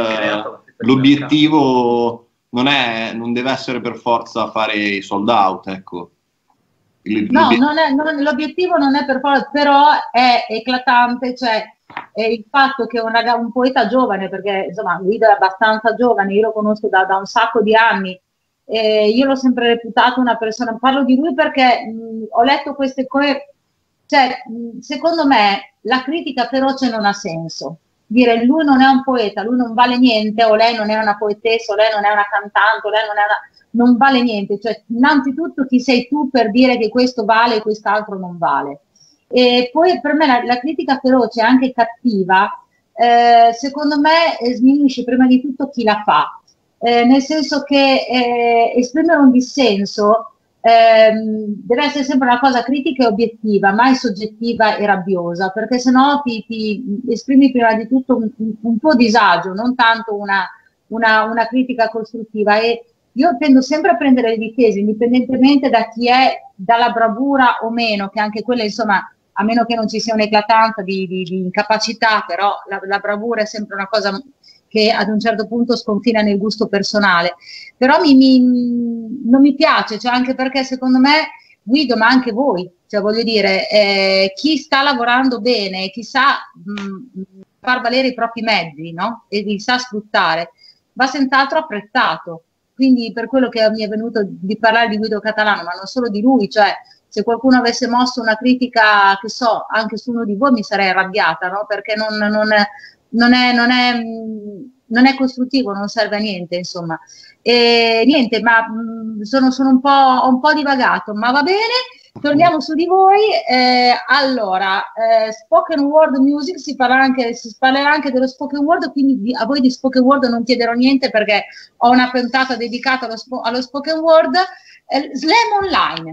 l'obiettivo non deve essere per forza fare i sold out, ecco. L'obiettivo non è per forza, però è eclatante, cioè il fatto che un poeta giovane, perché insomma Guido è abbastanza giovane, io lo conosco da un sacco di anni, io l'ho sempre reputato una persona, parlo di lui perché ho letto queste cose, cioè secondo me la critica feroce non ha senso. Dire lui non è un poeta, lui non vale niente, o lei non è una poetessa, o lei non è una cantante, o lei non vale niente. Cioè, innanzitutto chi sei tu per dire che questo vale e quest'altro non vale? E poi per me la critica feroce, anche cattiva, secondo me sminuisce prima di tutto chi la fa. Nel senso che esprimere un dissenso deve essere sempre una cosa critica e obiettiva, mai soggettiva e rabbiosa, perché sennò ti esprimi prima di tutto un tuo disagio, non tanto una critica costruttiva. E io tendo sempre a prendere le difese, indipendentemente da chi è, dalla bravura o meno, che anche quella, insomma, a meno che non ci sia un'eclatanza di incapacità, però la bravura è sempre una cosa che ad un certo punto sconfina nel gusto personale. Però non mi piace, cioè anche perché secondo me Guido, ma anche voi, cioè voglio dire, chi sta lavorando bene, chi sa far valere i propri mezzi, no? E li sa sfruttare, va senz'altro apprezzato. Quindi per quello che mi è venuto di parlare di Guido Catalano, ma non solo di lui, cioè se qualcuno avesse mosso una critica, che so, anche su uno di voi, mi sarei arrabbiata, no? Perché non è costruttivo, non serve a niente, insomma. E niente, ma sono un po' divagato, ma va bene. Torniamo su di voi. Allora, spoken word music, si parlerà anche dello spoken word, quindi a voi di spoken word non chiederò niente perché ho una puntata dedicata allo spoken word. Slam online.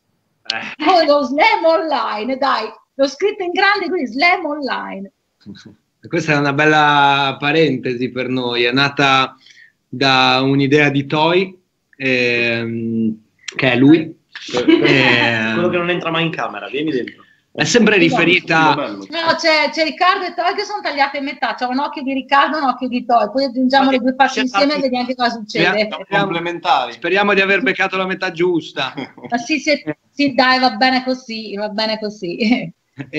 Lo slam online, dai, l'ho scritto in grande, quindi slam online. Questa è una bella parentesi per noi, è nata da un'idea di Toy, che è lui. Quello che non entra mai in camera, vieni dentro. È sempre riferita... No, c'è Riccardo e Toy che sono tagliate a metà, c'è un occhio di Riccardo e un occhio di Toy, poi aggiungiamo le due parti insieme e vediamo che cosa succede. Complementari. Speriamo di aver beccato la metà giusta. Ma sì, dai, va bene così, va bene così.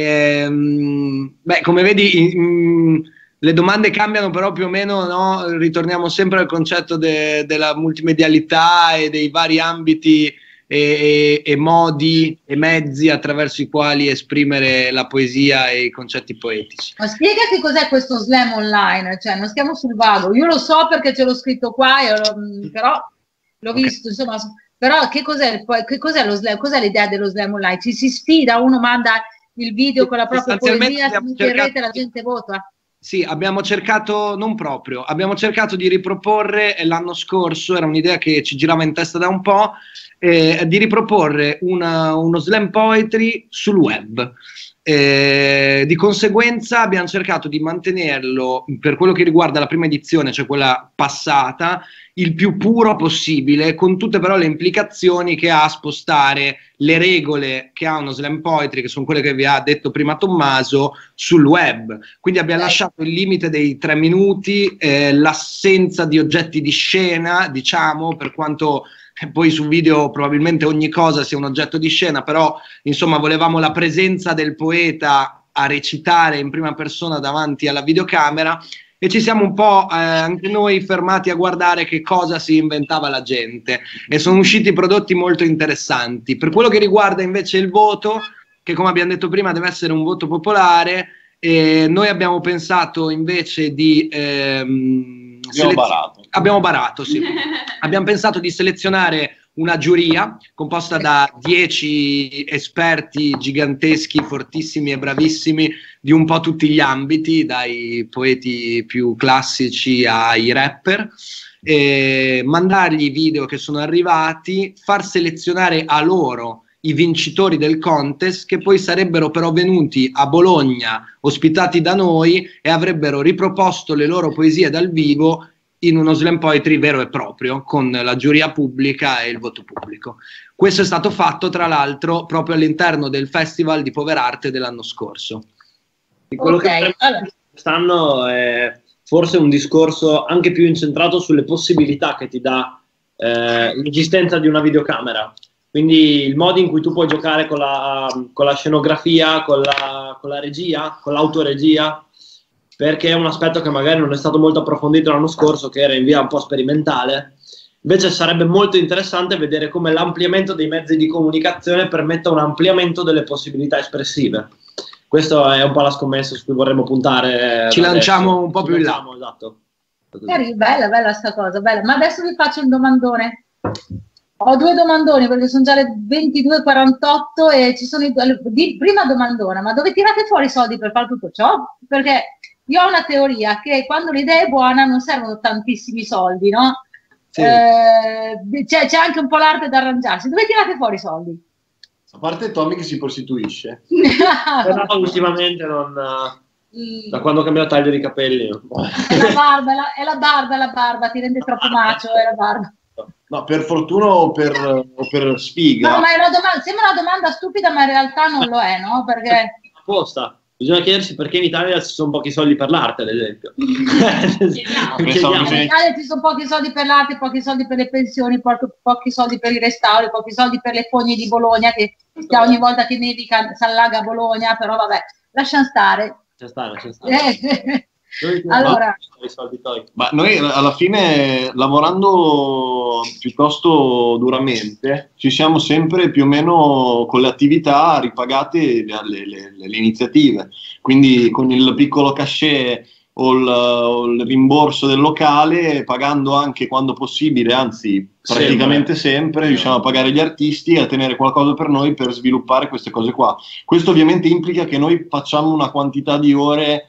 Beh, come vedi, le domande cambiano, però più o meno, no? Ritorniamo sempre al concetto della multimedialità e dei vari ambiti e modi e mezzi attraverso i quali esprimere la poesia e i concetti poetici. Ma spiega che cos'è questo slam online, cioè non stiamo sul vago, io lo so perché ce l'ho scritto qua, però l'ho visto, insomma, però che cos'è lo slam, cos'è l'idea dello slam online? Ci si sfida, uno manda il video con la propria poesia, su rete la gente vota. Sì, abbiamo cercato di riproporre l'anno scorso, era un'idea che ci girava in testa da un po', di riproporre uno slam poetry sul web. Di conseguenza abbiamo cercato di mantenerlo, per quello che riguarda la prima edizione, cioè quella passata, il più puro possibile, con tutte però le implicazioni che ha spostare le regole che ha uno slam poetry, che sono quelle che vi ha detto prima Tommaso, sul web. Quindi abbiamo lasciato il limite dei 3 minuti, l'assenza di oggetti di scena, diciamo, per quanto poi su video probabilmente ogni cosa sia un oggetto di scena, però insomma volevamo la presenza del poeta a recitare in prima persona davanti alla videocamera, e ci siamo un po' anche noi fermati a guardare che cosa si inventava la gente, e sono usciti prodotti molto interessanti. Per quello che riguarda invece il voto, che come abbiamo detto prima deve essere un voto popolare, noi abbiamo pensato invece di... Abbiamo barato, sì. Abbiamo pensato di selezionare una giuria composta da 10 esperti giganteschi, fortissimi e bravissimi di un po' tutti gli ambiti, dai poeti più classici ai rapper, mandargli i video che sono arrivati, far selezionare a loro i vincitori del contest, che poi sarebbero però venuti a Bologna, ospitati da noi, e avrebbero riproposto le loro poesie dal vivo in uno slam poetry vero e proprio, con la giuria pubblica e il voto pubblico. Questo è stato fatto, tra l'altro, proprio all'interno del Festival di Poverarte dell'anno scorso. Quello che quest'anno è forse un discorso anche più incentrato sulle possibilità che ti dà l'esistenza di una videocamera. Quindi il modo in cui tu puoi giocare con la scenografia, con la regia, con l'autoregia, perché è un aspetto che magari non è stato molto approfondito l'anno scorso, che era in via un po' sperimentale. Invece sarebbe molto interessante vedere come l'ampliamento dei mezzi di comunicazione permetta un ampliamento delle possibilità espressive. Questa è un po' la scommessa su cui vorremmo puntare. Ci lanciamo un po' più in là. Esatto. Bella sta cosa, bella. Ma adesso vi faccio un domandone. Ho 2 domandoni perché sono già le 22:48 e ci sono prima domandona, ma dove tirate fuori i soldi per fare tutto ciò? Perché io ho una teoria che quando l'idea è buona non servono tantissimi soldi, no? Sì. C'è anche un po' l'arte da arrangiarsi. Dove tirate fuori i soldi? A parte Tommy che si prostituisce. Però ultimamente non... Da quando ho cambiato taglio di capelli. È la barba, ti rende troppo macio, è la barba. No, per fortuna o per sfiga? No, ma sembra una domanda stupida, ma in realtà non lo è, no? Perché... Apposta. Bisogna chiedersi perché in Italia ci sono pochi soldi per l'arte, ad esempio. In Italia ci sono pochi soldi per l'arte, pochi soldi per le pensioni, pochi soldi per i restauri, pochi soldi per le fogne di Bologna, che ogni volta che nevica si allaga Bologna, però vabbè, lasciamo stare. Lascia stare. Allora, ma noi alla fine, lavorando piuttosto duramente, ci siamo sempre più o meno con le attività ripagate le iniziative, quindi con il piccolo cachet o il rimborso del locale, pagando anche quando possibile, anzi praticamente sempre riusciamo a pagare gli artisti e a tenere qualcosa per noi per sviluppare queste cose qua. Questo ovviamente implica che noi facciamo una quantità di ore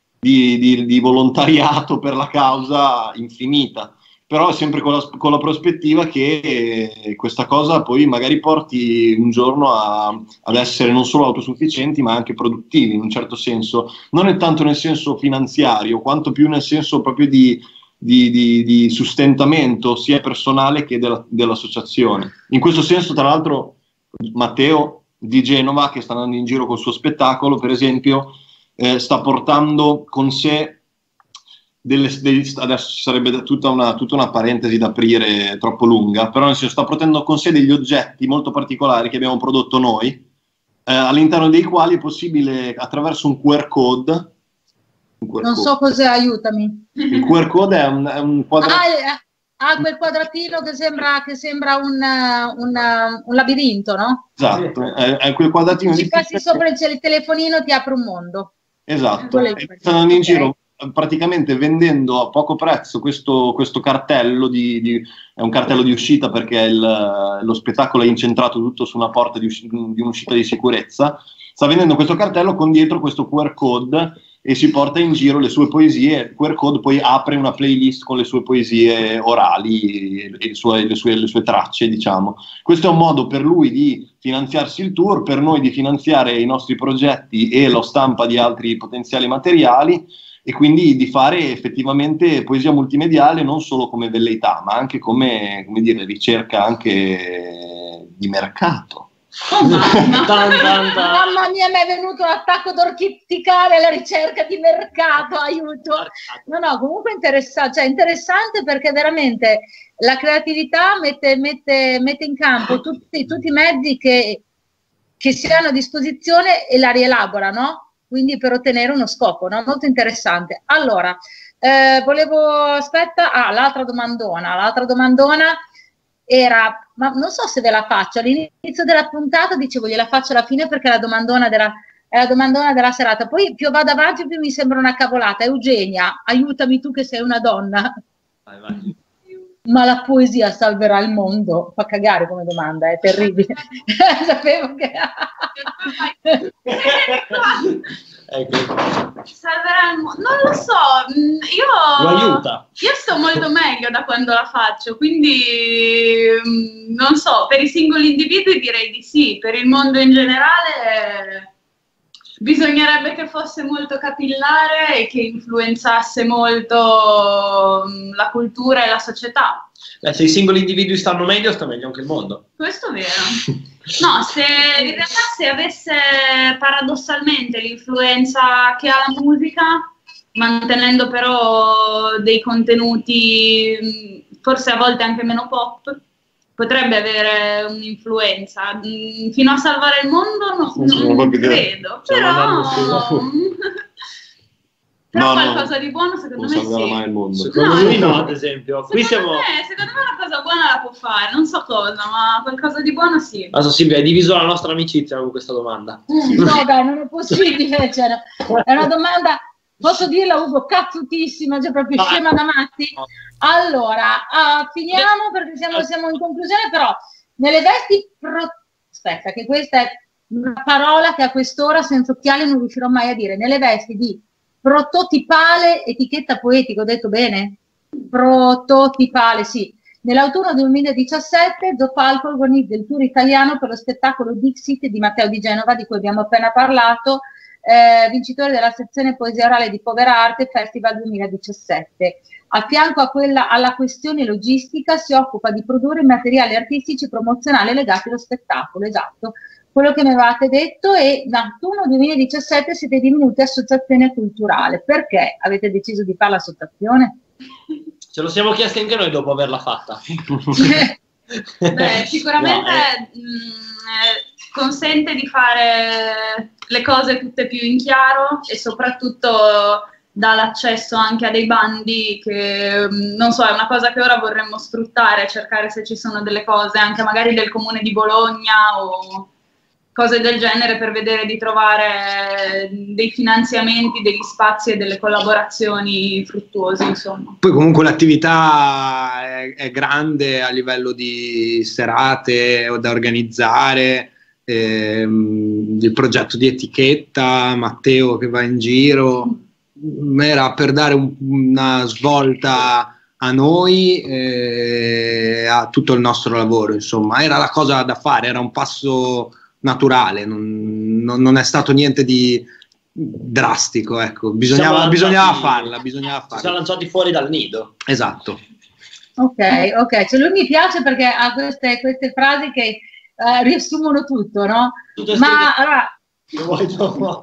di volontariato per la causa infinita, però sempre con la prospettiva che questa cosa poi magari porti un giorno ad essere non solo autosufficienti ma anche produttivi in un certo senso, non è tanto nel senso finanziario quanto più nel senso proprio di sostentamento sia personale che dell'associazione. In questo senso, tra l'altro, Matteo di Genova, che sta andando in giro col suo spettacolo, per esempio, sta portando con sé adesso sarebbe tutta una parentesi da aprire troppo lunga, però nel senso sta portando con sé degli oggetti molto particolari che abbiamo prodotto noi, all'interno dei quali è possibile, attraverso un QR code, non so cos'è, aiutami. Il QR code è un quadrato. Quel quadratino che sembra un labirinto, no? Esatto, è quel quadratino. Ci passi sopra il telefonino, ti apre un mondo. Esatto, e stanno andando in giro praticamente vendendo a poco prezzo questo cartello è un cartello di uscita, perché lo spettacolo è incentrato tutto su una porta di un'uscita di sicurezza. Sta vendendo questo cartello con dietro questo QR code e si porta in giro le sue poesie. Il QR code poi apre una playlist con le sue poesie orali e le sue tracce, diciamo. Questo è un modo per lui di finanziarsi il tour, per noi di finanziare i nostri progetti e la stampa di altri potenziali materiali, e quindi di fare effettivamente poesia multimediale non solo come velleità, ma anche come dire, ricerca anche di mercato. Oh, mamma mia, mi è venuto un attacco d'orchiticale alla ricerca di mercato, aiuto. No, comunque interessante perché veramente la creatività mette in campo tutti i mezzi che si hanno a disposizione e la rielabora, no? Quindi per ottenere uno scopo, no? Molto interessante. Allora, l'altra domandona era, ma non so se ve la faccio, all'inizio della puntata dicevo gliela faccio alla fine perché è la domandona della serata, poi più vado avanti più mi sembra una cavolata. Eugenia, aiutami tu che sei una donna. Vai. Ma la poesia salverà il mondo? Fa cagare come domanda, è terribile. Sapevo che... Salverà il mondo? Non lo so, Lo aiuta. Io sto molto meglio da quando la faccio, quindi non so, per i singoli individui direi di sì, per il mondo in generale bisognerebbe che fosse molto capillare e che influenzasse molto la cultura e la società. Se i singoli individui stanno meglio, sta meglio anche il mondo. Questo è vero. No, in realtà se avesse paradossalmente l'influenza che ha la musica, mantenendo però dei contenuti forse a volte anche meno pop, potrebbe avere un'influenza. Fino a salvare il mondo non credo, però qualcosa di buono secondo me sì. Mai il mondo. Secondo me no, ad esempio. Secondo me una cosa buona la può fare, non so cosa, ma qualcosa di buono sì. Allora, Silvia, hai diviso la nostra amicizia con questa domanda. No, dai, non è possibile. Cioè, è una domanda, posso dirla, Ugo, cazzutissima, cioè proprio scema da matti. Allora, finiamo perché siamo in conclusione, però nelle vesti aspetta, che questa è una parola che a quest'ora senza occhiali non riuscirò mai a dire. Nelle vesti di prototipale etichetta poetica, ho detto bene? Prototipale, sì. Nell'autunno 2017 Zopalco organizza il tour italiano per lo spettacolo Dixit di Matteo Di Genova, di cui abbiamo appena parlato, vincitore della sezione Poesia Orale di Povera Arte Festival 2017. A fianco alla questione logistica si occupa di produrre materiali artistici promozionali legati allo spettacolo, esatto. Quello che mi avevate detto, e nell'autunno 2017 siete divenuti associazione culturale. Perché avete deciso di fare l'associazione? Ce lo siamo chiesti anche noi dopo averla fatta. Beh, sicuramente consente di fare le cose tutte più in chiaro e soprattutto dà l'accesso anche a dei bandi che, non so, è una cosa che ora vorremmo sfruttare, cercare se ci sono delle cose anche magari del comune di Bologna o cose del genere per vedere di trovare dei finanziamenti, degli spazi e delle collaborazioni fruttuose, insomma. Poi comunque l'attività è grande a livello di serate da organizzare, il progetto di etichetta, Matteo che va in giro, era per dare una svolta a noi e a tutto il nostro lavoro, insomma, era la cosa da fare, era un passo naturale, non è stato niente di drastico, ecco, bisognava farla. Ci siamo lanciati fuori dal nido. Esatto. Ok, cioè lui mi piace perché ha queste frasi che riassumono tutto, no? Ma allora,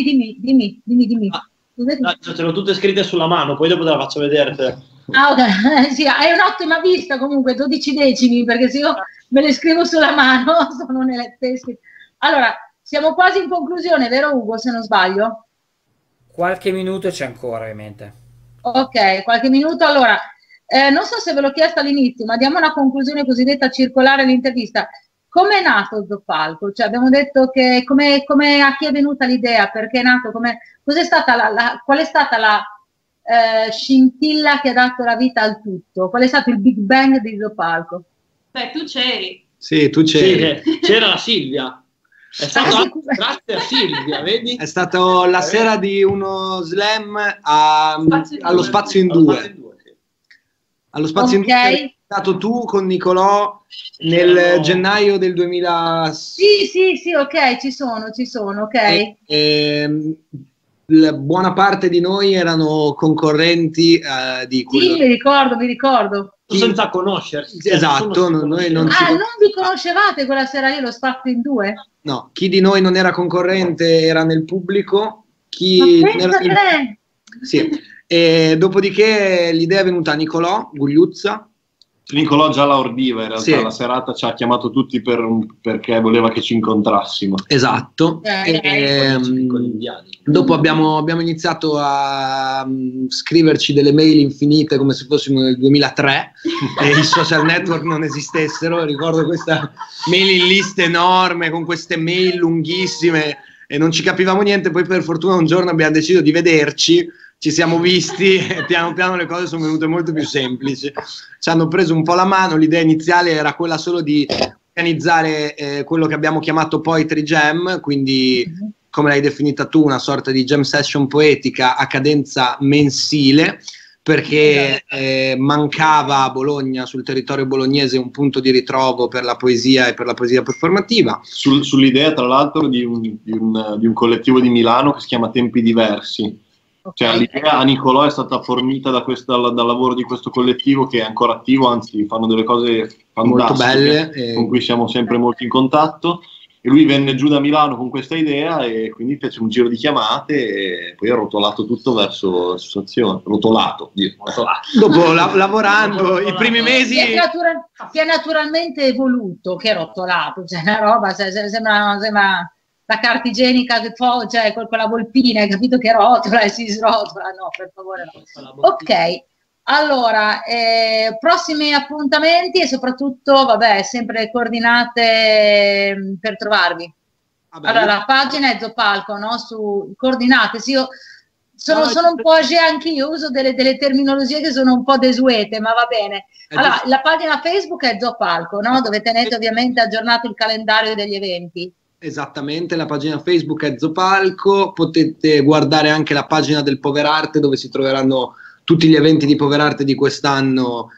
dimmi. Ce l'ho tutte scritte sulla mano, poi dopo te la faccio vedere. Ok, sì, hai un'ottima vista comunque, 12 decimi, perché se io me le scrivo sulla mano sono nelle teste. Allora, siamo quasi in conclusione, vero Ugo, se non sbaglio? Qualche minuto c'è ancora, ovviamente. Ok, qualche minuto. Allora, non so se ve l'ho chiesto all'inizio, ma diamo una conclusione cosiddetta circolare all'intervista. Come è nato Zopalco? Cioè, abbiamo detto che a chi è venuta l'idea, perché è nato, qual è stata la scintilla che ha dato la vita al tutto? Qual è stato il Big Bang di Zopalco? Beh, tu c'eri. Sì, tu c'eri. Sì, c'era la Silvia. È stato grazie a Silvia, vedi? È stato la sera di uno slam allo Spazio in Due. Allo Spazio in Due sei stato tu con Nicolò nel gennaio del 2000. Sì, ok, ci sono, ok. Buona parte di noi erano concorrenti di quello. Sì, mi ricordo. Senza conoscersi. Esatto, noi non non vi conoscevate quella sera lì, lo Spazio in Due? No, chi di noi non era concorrente era nel pubblico, chi era sì. E dopodiché l'idea è venuta a Nicolò Gugliuzza. Nicolò già la ordiva, in realtà la serata ci ha chiamato tutti perché voleva che ci incontrassimo. Esatto. Dopo abbiamo iniziato a scriverci delle mail infinite come se fossimo nel 2003 e i social network non esistessero. Ricordo questa mailing list enorme con queste mail lunghissime e non ci capivamo niente. Poi per fortuna un giorno abbiamo deciso di vederci ci siamo visti e piano piano le cose sono venute molto più semplici. Ci hanno preso un po' la mano, l'idea iniziale era quella solo di organizzare quello che abbiamo chiamato Poetry Jam, quindi come l'hai definita tu, una sorta di jam session poetica a cadenza mensile, perché mancava a Bologna, sul territorio bolognese, un punto di ritrovo per la poesia e per la poesia performativa. Sull'idea, tra l'altro, di un collettivo di Milano che si chiama Tempi Diversi. Cioè, l'idea a Nicolò è stata fornita dal lavoro di questo collettivo, che è ancora attivo, anzi fanno delle cose fantastiche, molto belle, con cui siamo sempre molto in contatto. E lui venne giù da Milano con questa idea e quindi fece un giro di chiamate e poi ha rotolato tutto verso l'associazione. Rotolato. Dopo lavorando i primi mesi... Si è naturalmente evoluto, che rotolato, cioè una roba, sembra la carta igienica, cioè quella volpina, hai capito, che rotola e si srotola, no, per favore no. Ok. Allora, prossimi appuntamenti e soprattutto, vabbè, sempre le coordinate per trovarvi. Allora, la pagina è Zopalco, no? Su coordinate, sì, io sono un po' anch'io, uso delle terminologie che sono un po' desuete, ma va bene. Allora, la pagina Facebook è Zopalco, no? Dove tenete ovviamente aggiornato il calendario degli eventi. Esattamente, la pagina Facebook è Zopalco, potete guardare anche la pagina del Poverarte, dove si troveranno tutti gli eventi di Poverarte di quest'anno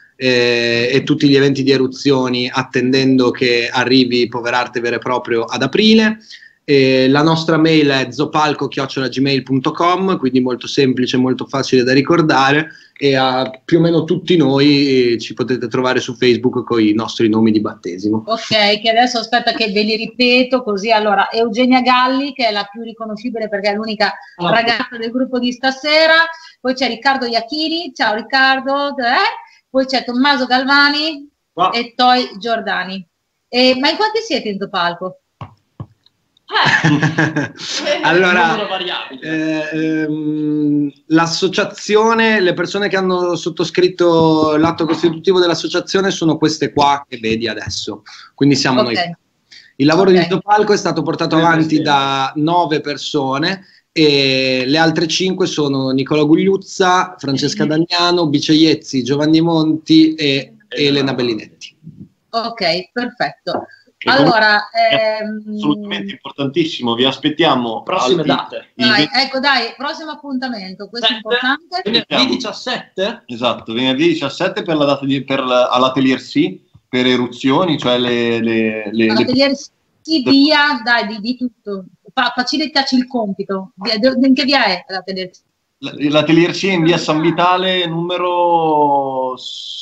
e tutti gli eventi di eruzioni, attendendo che arrivi Poverarte vero e proprio ad aprile. La nostra mail è zopalco@gmail.com, quindi molto semplice, molto facile da ricordare, e a più o meno tutti noi ci potete trovare su Facebook con i nostri nomi di battesimo. Ok, che adesso aspetta che ve li ripeto così. Allora, Eugenia Galli, che è la più riconoscibile perché è l'unica ragazza del gruppo di stasera, poi c'è Riccardo Iachini, ciao Riccardo, poi c'è Tommaso Galvani e Toi Giordani. Ma in quanti siete in Zopalco? Allora, l'associazione, le persone che hanno sottoscritto l'atto costitutivo dell'associazione sono queste qua che vedi adesso, quindi siamo noi. Il lavoro di Zopalco è stato portato avanti da 9 persone e le altre 5 sono Nicola Gugliuzza, Francesca Dagnano, Bice Iezzi, Giovanni Monti e Elena Bellinetti. Ok, perfetto. Allora, assolutamente importantissimo, vi aspettiamo prossime date. Dai, prossimo appuntamento, questo è importante. Venerdì 17? Esatto, venerdì 17 per la data all'Atelier C, per eruzioni, cioè l'Atelier C via, dai, di tutto. Facilitaci il compito. In che via è l'Atelier C? L'Atelier C è in via San Vitale numero...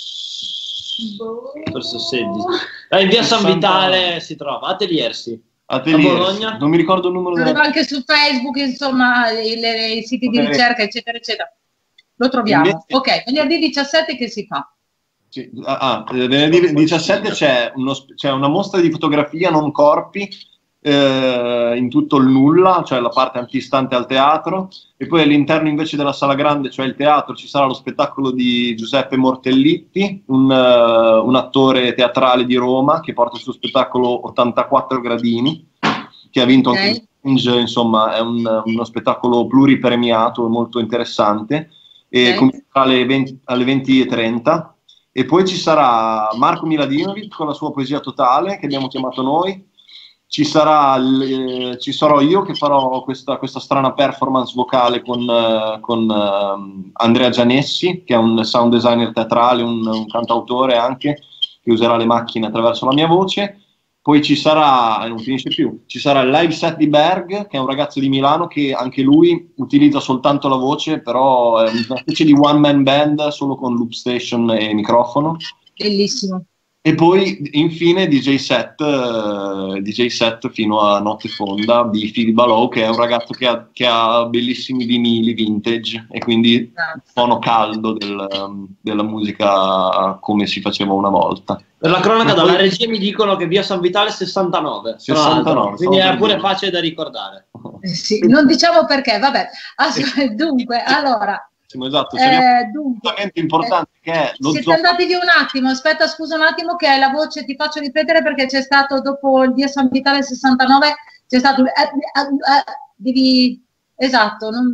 forse 16. In via San Vitale si trova Atelier C. A Bologna? Non mi ricordo il numero. Lo anche su Facebook, insomma, i siti di ricerca, eccetera, eccetera. Lo troviamo. Invece... Ok, venerdì 17 che si fa? Sì. Venerdì 17 c'è una mostra di fotografia non corpi in tutto il nulla, cioè la parte antistante al teatro, e poi all'interno invece della sala grande, cioè il teatro, ci sarà lo spettacolo di Giuseppe Mortellitti, un attore teatrale di Roma che porta il suo spettacolo 84 gradini, che ha vinto anche il Fringe, insomma è uno spettacolo pluripremiato e molto interessante, e comincerà alle 20:30. E poi ci sarà Marco Miladinovic con la sua Poesia Totale, che abbiamo chiamato noi. Ci sarò io che farò questa strana performance vocale con Andrea Gianessi, che è un sound designer teatrale, un cantautore anche, che userà le macchine attraverso la mia voce. Poi ci sarà, non finisce più, ci sarà il live set di Berg, che è un ragazzo di Milano che anche lui utilizza soltanto la voce, però è una specie di one man band solo con loop station e microfono. Bellissimo. E poi infine DJ set fino a notte fonda di Phil Balò, che è un ragazzo che ha bellissimi vinili vintage e quindi il suono caldo della musica come si faceva una volta. Per la cronaca dalla regia mi dicono che via San Vitale 69, quindi è pure facile da ricordare. Sì, non diciamo perché, vabbè. Dunque, allora... Esatto, dunque, importante che è lo siete andati via un attimo, aspetta, scusa un attimo che la voce ti faccio ripetere perché c'è stato dopo il via San Vitale 69 c'è stato esatto,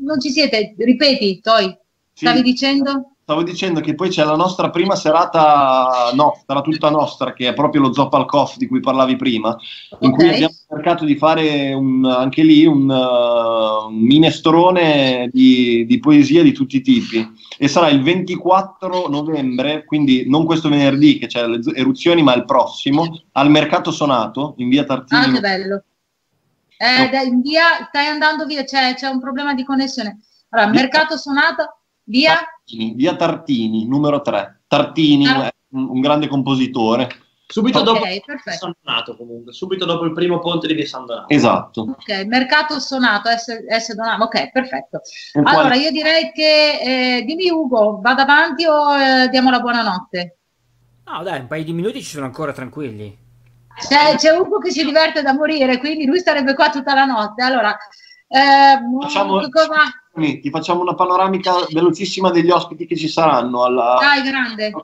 non ci siete, ripeti, Toi, stavi dicendo? Stavo dicendo che poi c'è la nostra prima serata nostra, tutta nostra, che è proprio lo Zopalkov di cui parlavi prima, in cui abbiamo cercato di fare anche lì un minestrone di poesia di tutti i tipi. E sarà il 24 novembre, quindi non questo venerdì che c'è le eruzioni, ma il prossimo, al Mercato Sonato, in via Tartini. Ah, che bello. In via, stai andando via, c'è un problema di connessione. Allora, Mercato Sonato... Via Tartini, numero 3. Tartini è un grande compositore. Subito dopo San Donato, comunque. Subito dopo il primo ponte di via San Donato. Esatto. Ok, Mercato Sonato, S Donato. Ok, perfetto. Allora, io direi che dimmi Ugo, vado avanti o diamo la buonanotte? No, dai, un paio di minuti ci sono ancora, tranquilli. C'è Ugo che si diverte da morire, quindi lui starebbe qua tutta la notte. Allora, ti facciamo una panoramica velocissima degli ospiti che ci saranno alla... Dai, grande.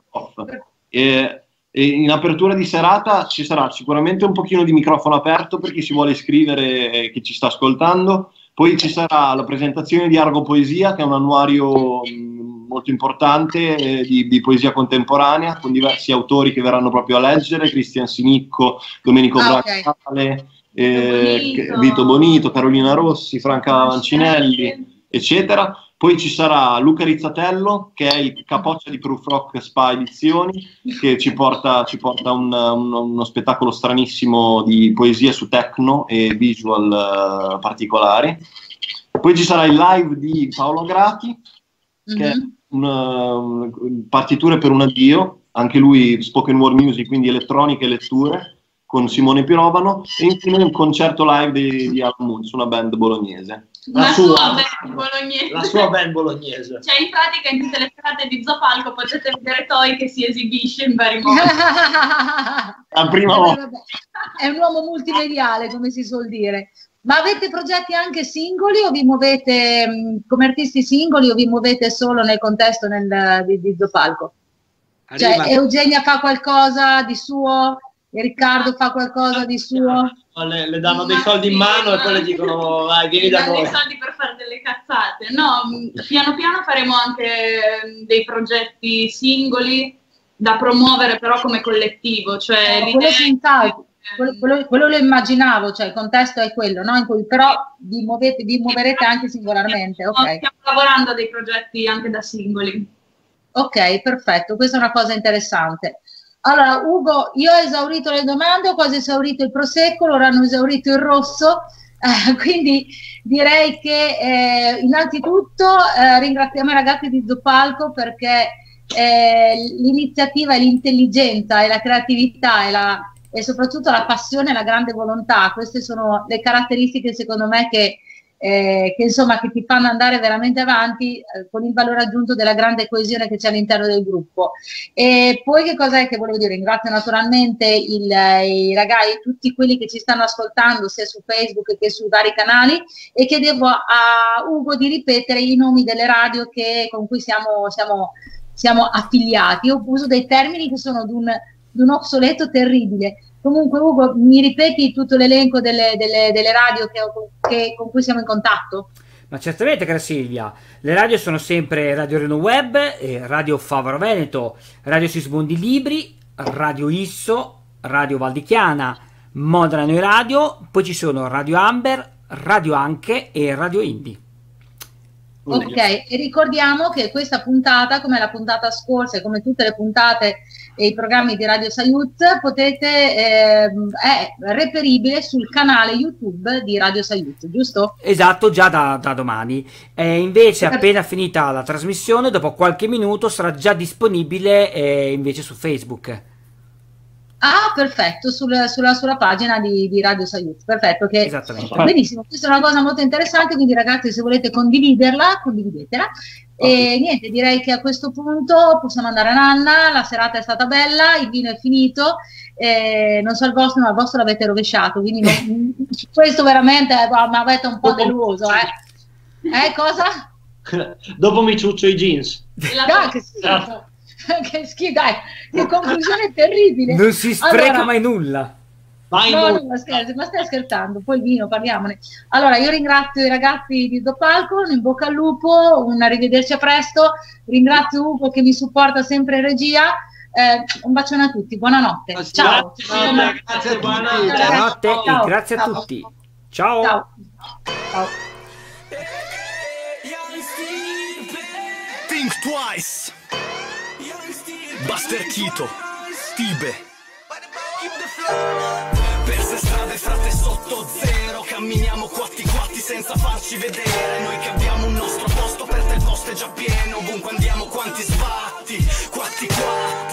E in apertura di serata ci sarà sicuramente un pochino di microfono aperto per chi si vuole iscrivere che ci sta ascoltando. Poi ci sarà la presentazione di Argo Poesia, che è un annuario molto importante di poesia contemporanea, con diversi autori che verranno proprio a leggere: Cristian Sinicco, Domenico Braccale, Vito Bonito, Carolina Rossi, Franca Mancinelli, eccetera. Poi ci sarà Luca Rizzatello, che è il capoccia di Proof Rock Spa Edizioni, che ci porta uno spettacolo stranissimo di poesie su techno e visual particolari. Poi ci sarà il live di Paolo Grati, che è partiture per un addio, anche lui spoken word music, quindi elettronica e letture, con Simone Pirovano, e infine un concerto live di Alan Moon, una band bolognese. La sua band bolognese. Cioè, in pratica, in tutte le serate di Zopalco potete vedere Toi che si esibisce in vari modi. La prima volta. È un uomo multimediale, come si suol dire. Ma avete progetti anche singoli o vi muovete come artisti singoli o vi muovete solo nel contesto di Zopalco? Cioè, Eugenia fa qualcosa di suo? E Riccardo fa qualcosa di suo? Le danno dei soldi in mano e poi le dicono vai, vieni da noi. Dei soldi per fare delle cazzate. No, piano piano faremo anche dei progetti singoli da promuovere però come collettivo. Cioè, quello lo immaginavo, cioè il contesto è quello, no? In cui però vi muoverete anche singolarmente. Okay. Stiamo lavorando a dei progetti anche da singoli. Ok, perfetto, questa è una cosa interessante. Allora, Ugo, io ho esaurito le domande, ho quasi esaurito il prosecco, loro hanno esaurito il rosso, quindi direi che innanzitutto ringraziamo i ragazzi di Zopalco perché l'iniziativa e l'intelligenza e la creatività e soprattutto la passione e la grande volontà, queste sono le caratteristiche secondo me che insomma che ti fanno andare veramente avanti con il valore aggiunto della grande coesione che c'è all'interno del gruppo. E poi che cos'è che volevo dire? Ringrazio naturalmente i ragazzi, tutti quelli che ci stanno ascoltando sia su Facebook che sui vari canali, e chiedevo a Ugo di ripetere i nomi delle radio con cui siamo affiliati. Io uso dei termini che sono di un obsoleto terribile. Comunque Ugo, mi ripeti tutto l'elenco delle radio con cui siamo in contatto? Ma certamente, cara Silvia, le radio sono sempre Radio Reno Web, Radio Favaro Veneto, Radio Sismondi Libri, Radio Isso, Radio Valdichiana, Modena Noi Radio, poi ci sono Radio Amber, Radio Anche e Radio Indie. Ok, e ricordiamo che questa puntata, come la puntata scorsa e come tutte le puntate e i programmi di Radio Sayut, è reperibile sul canale YouTube di Radio Sayut, giusto? Esatto, già da domani. Invece, appena finita la trasmissione, dopo qualche minuto sarà già disponibile invece su Facebook. Ah, perfetto, sulla pagina di Radio Sayut, perfetto, che esattamente. Benissimo, questa è una cosa molto interessante, quindi ragazzi, se volete condividerla, condividetela. E niente, direi che a questo punto possiamo andare a nanna, la serata è stata bella, il vino è finito, non so il vostro, ma il vostro l'avete rovesciato, quindi questo veramente mi avete un po' deluso, cosa? Dopo mi ciuccio i jeans. Che schifo. Che schifo, dai, che conclusione terribile. Non si spreca mai nulla. No, ma stai scherzando, poi il vino, parliamone. Allora, io ringrazio i ragazzi di Dopalco, in bocca al lupo, un arrivederci a presto, ringrazio Ugo che mi supporta sempre in regia, un bacione a tutti, buonanotte. Ciao. Grazie a tutti. Buonanotte e grazie a tutti. Ciao. Ciao. Think Twice, Buster Keaton, Tibe. Perse strade frate sotto zero, camminiamo quatti senza farci vedere. Noi che abbiamo un nostro posto, per te il posto è già pieno. Ovunque andiamo quanti sbatti, quatti qua.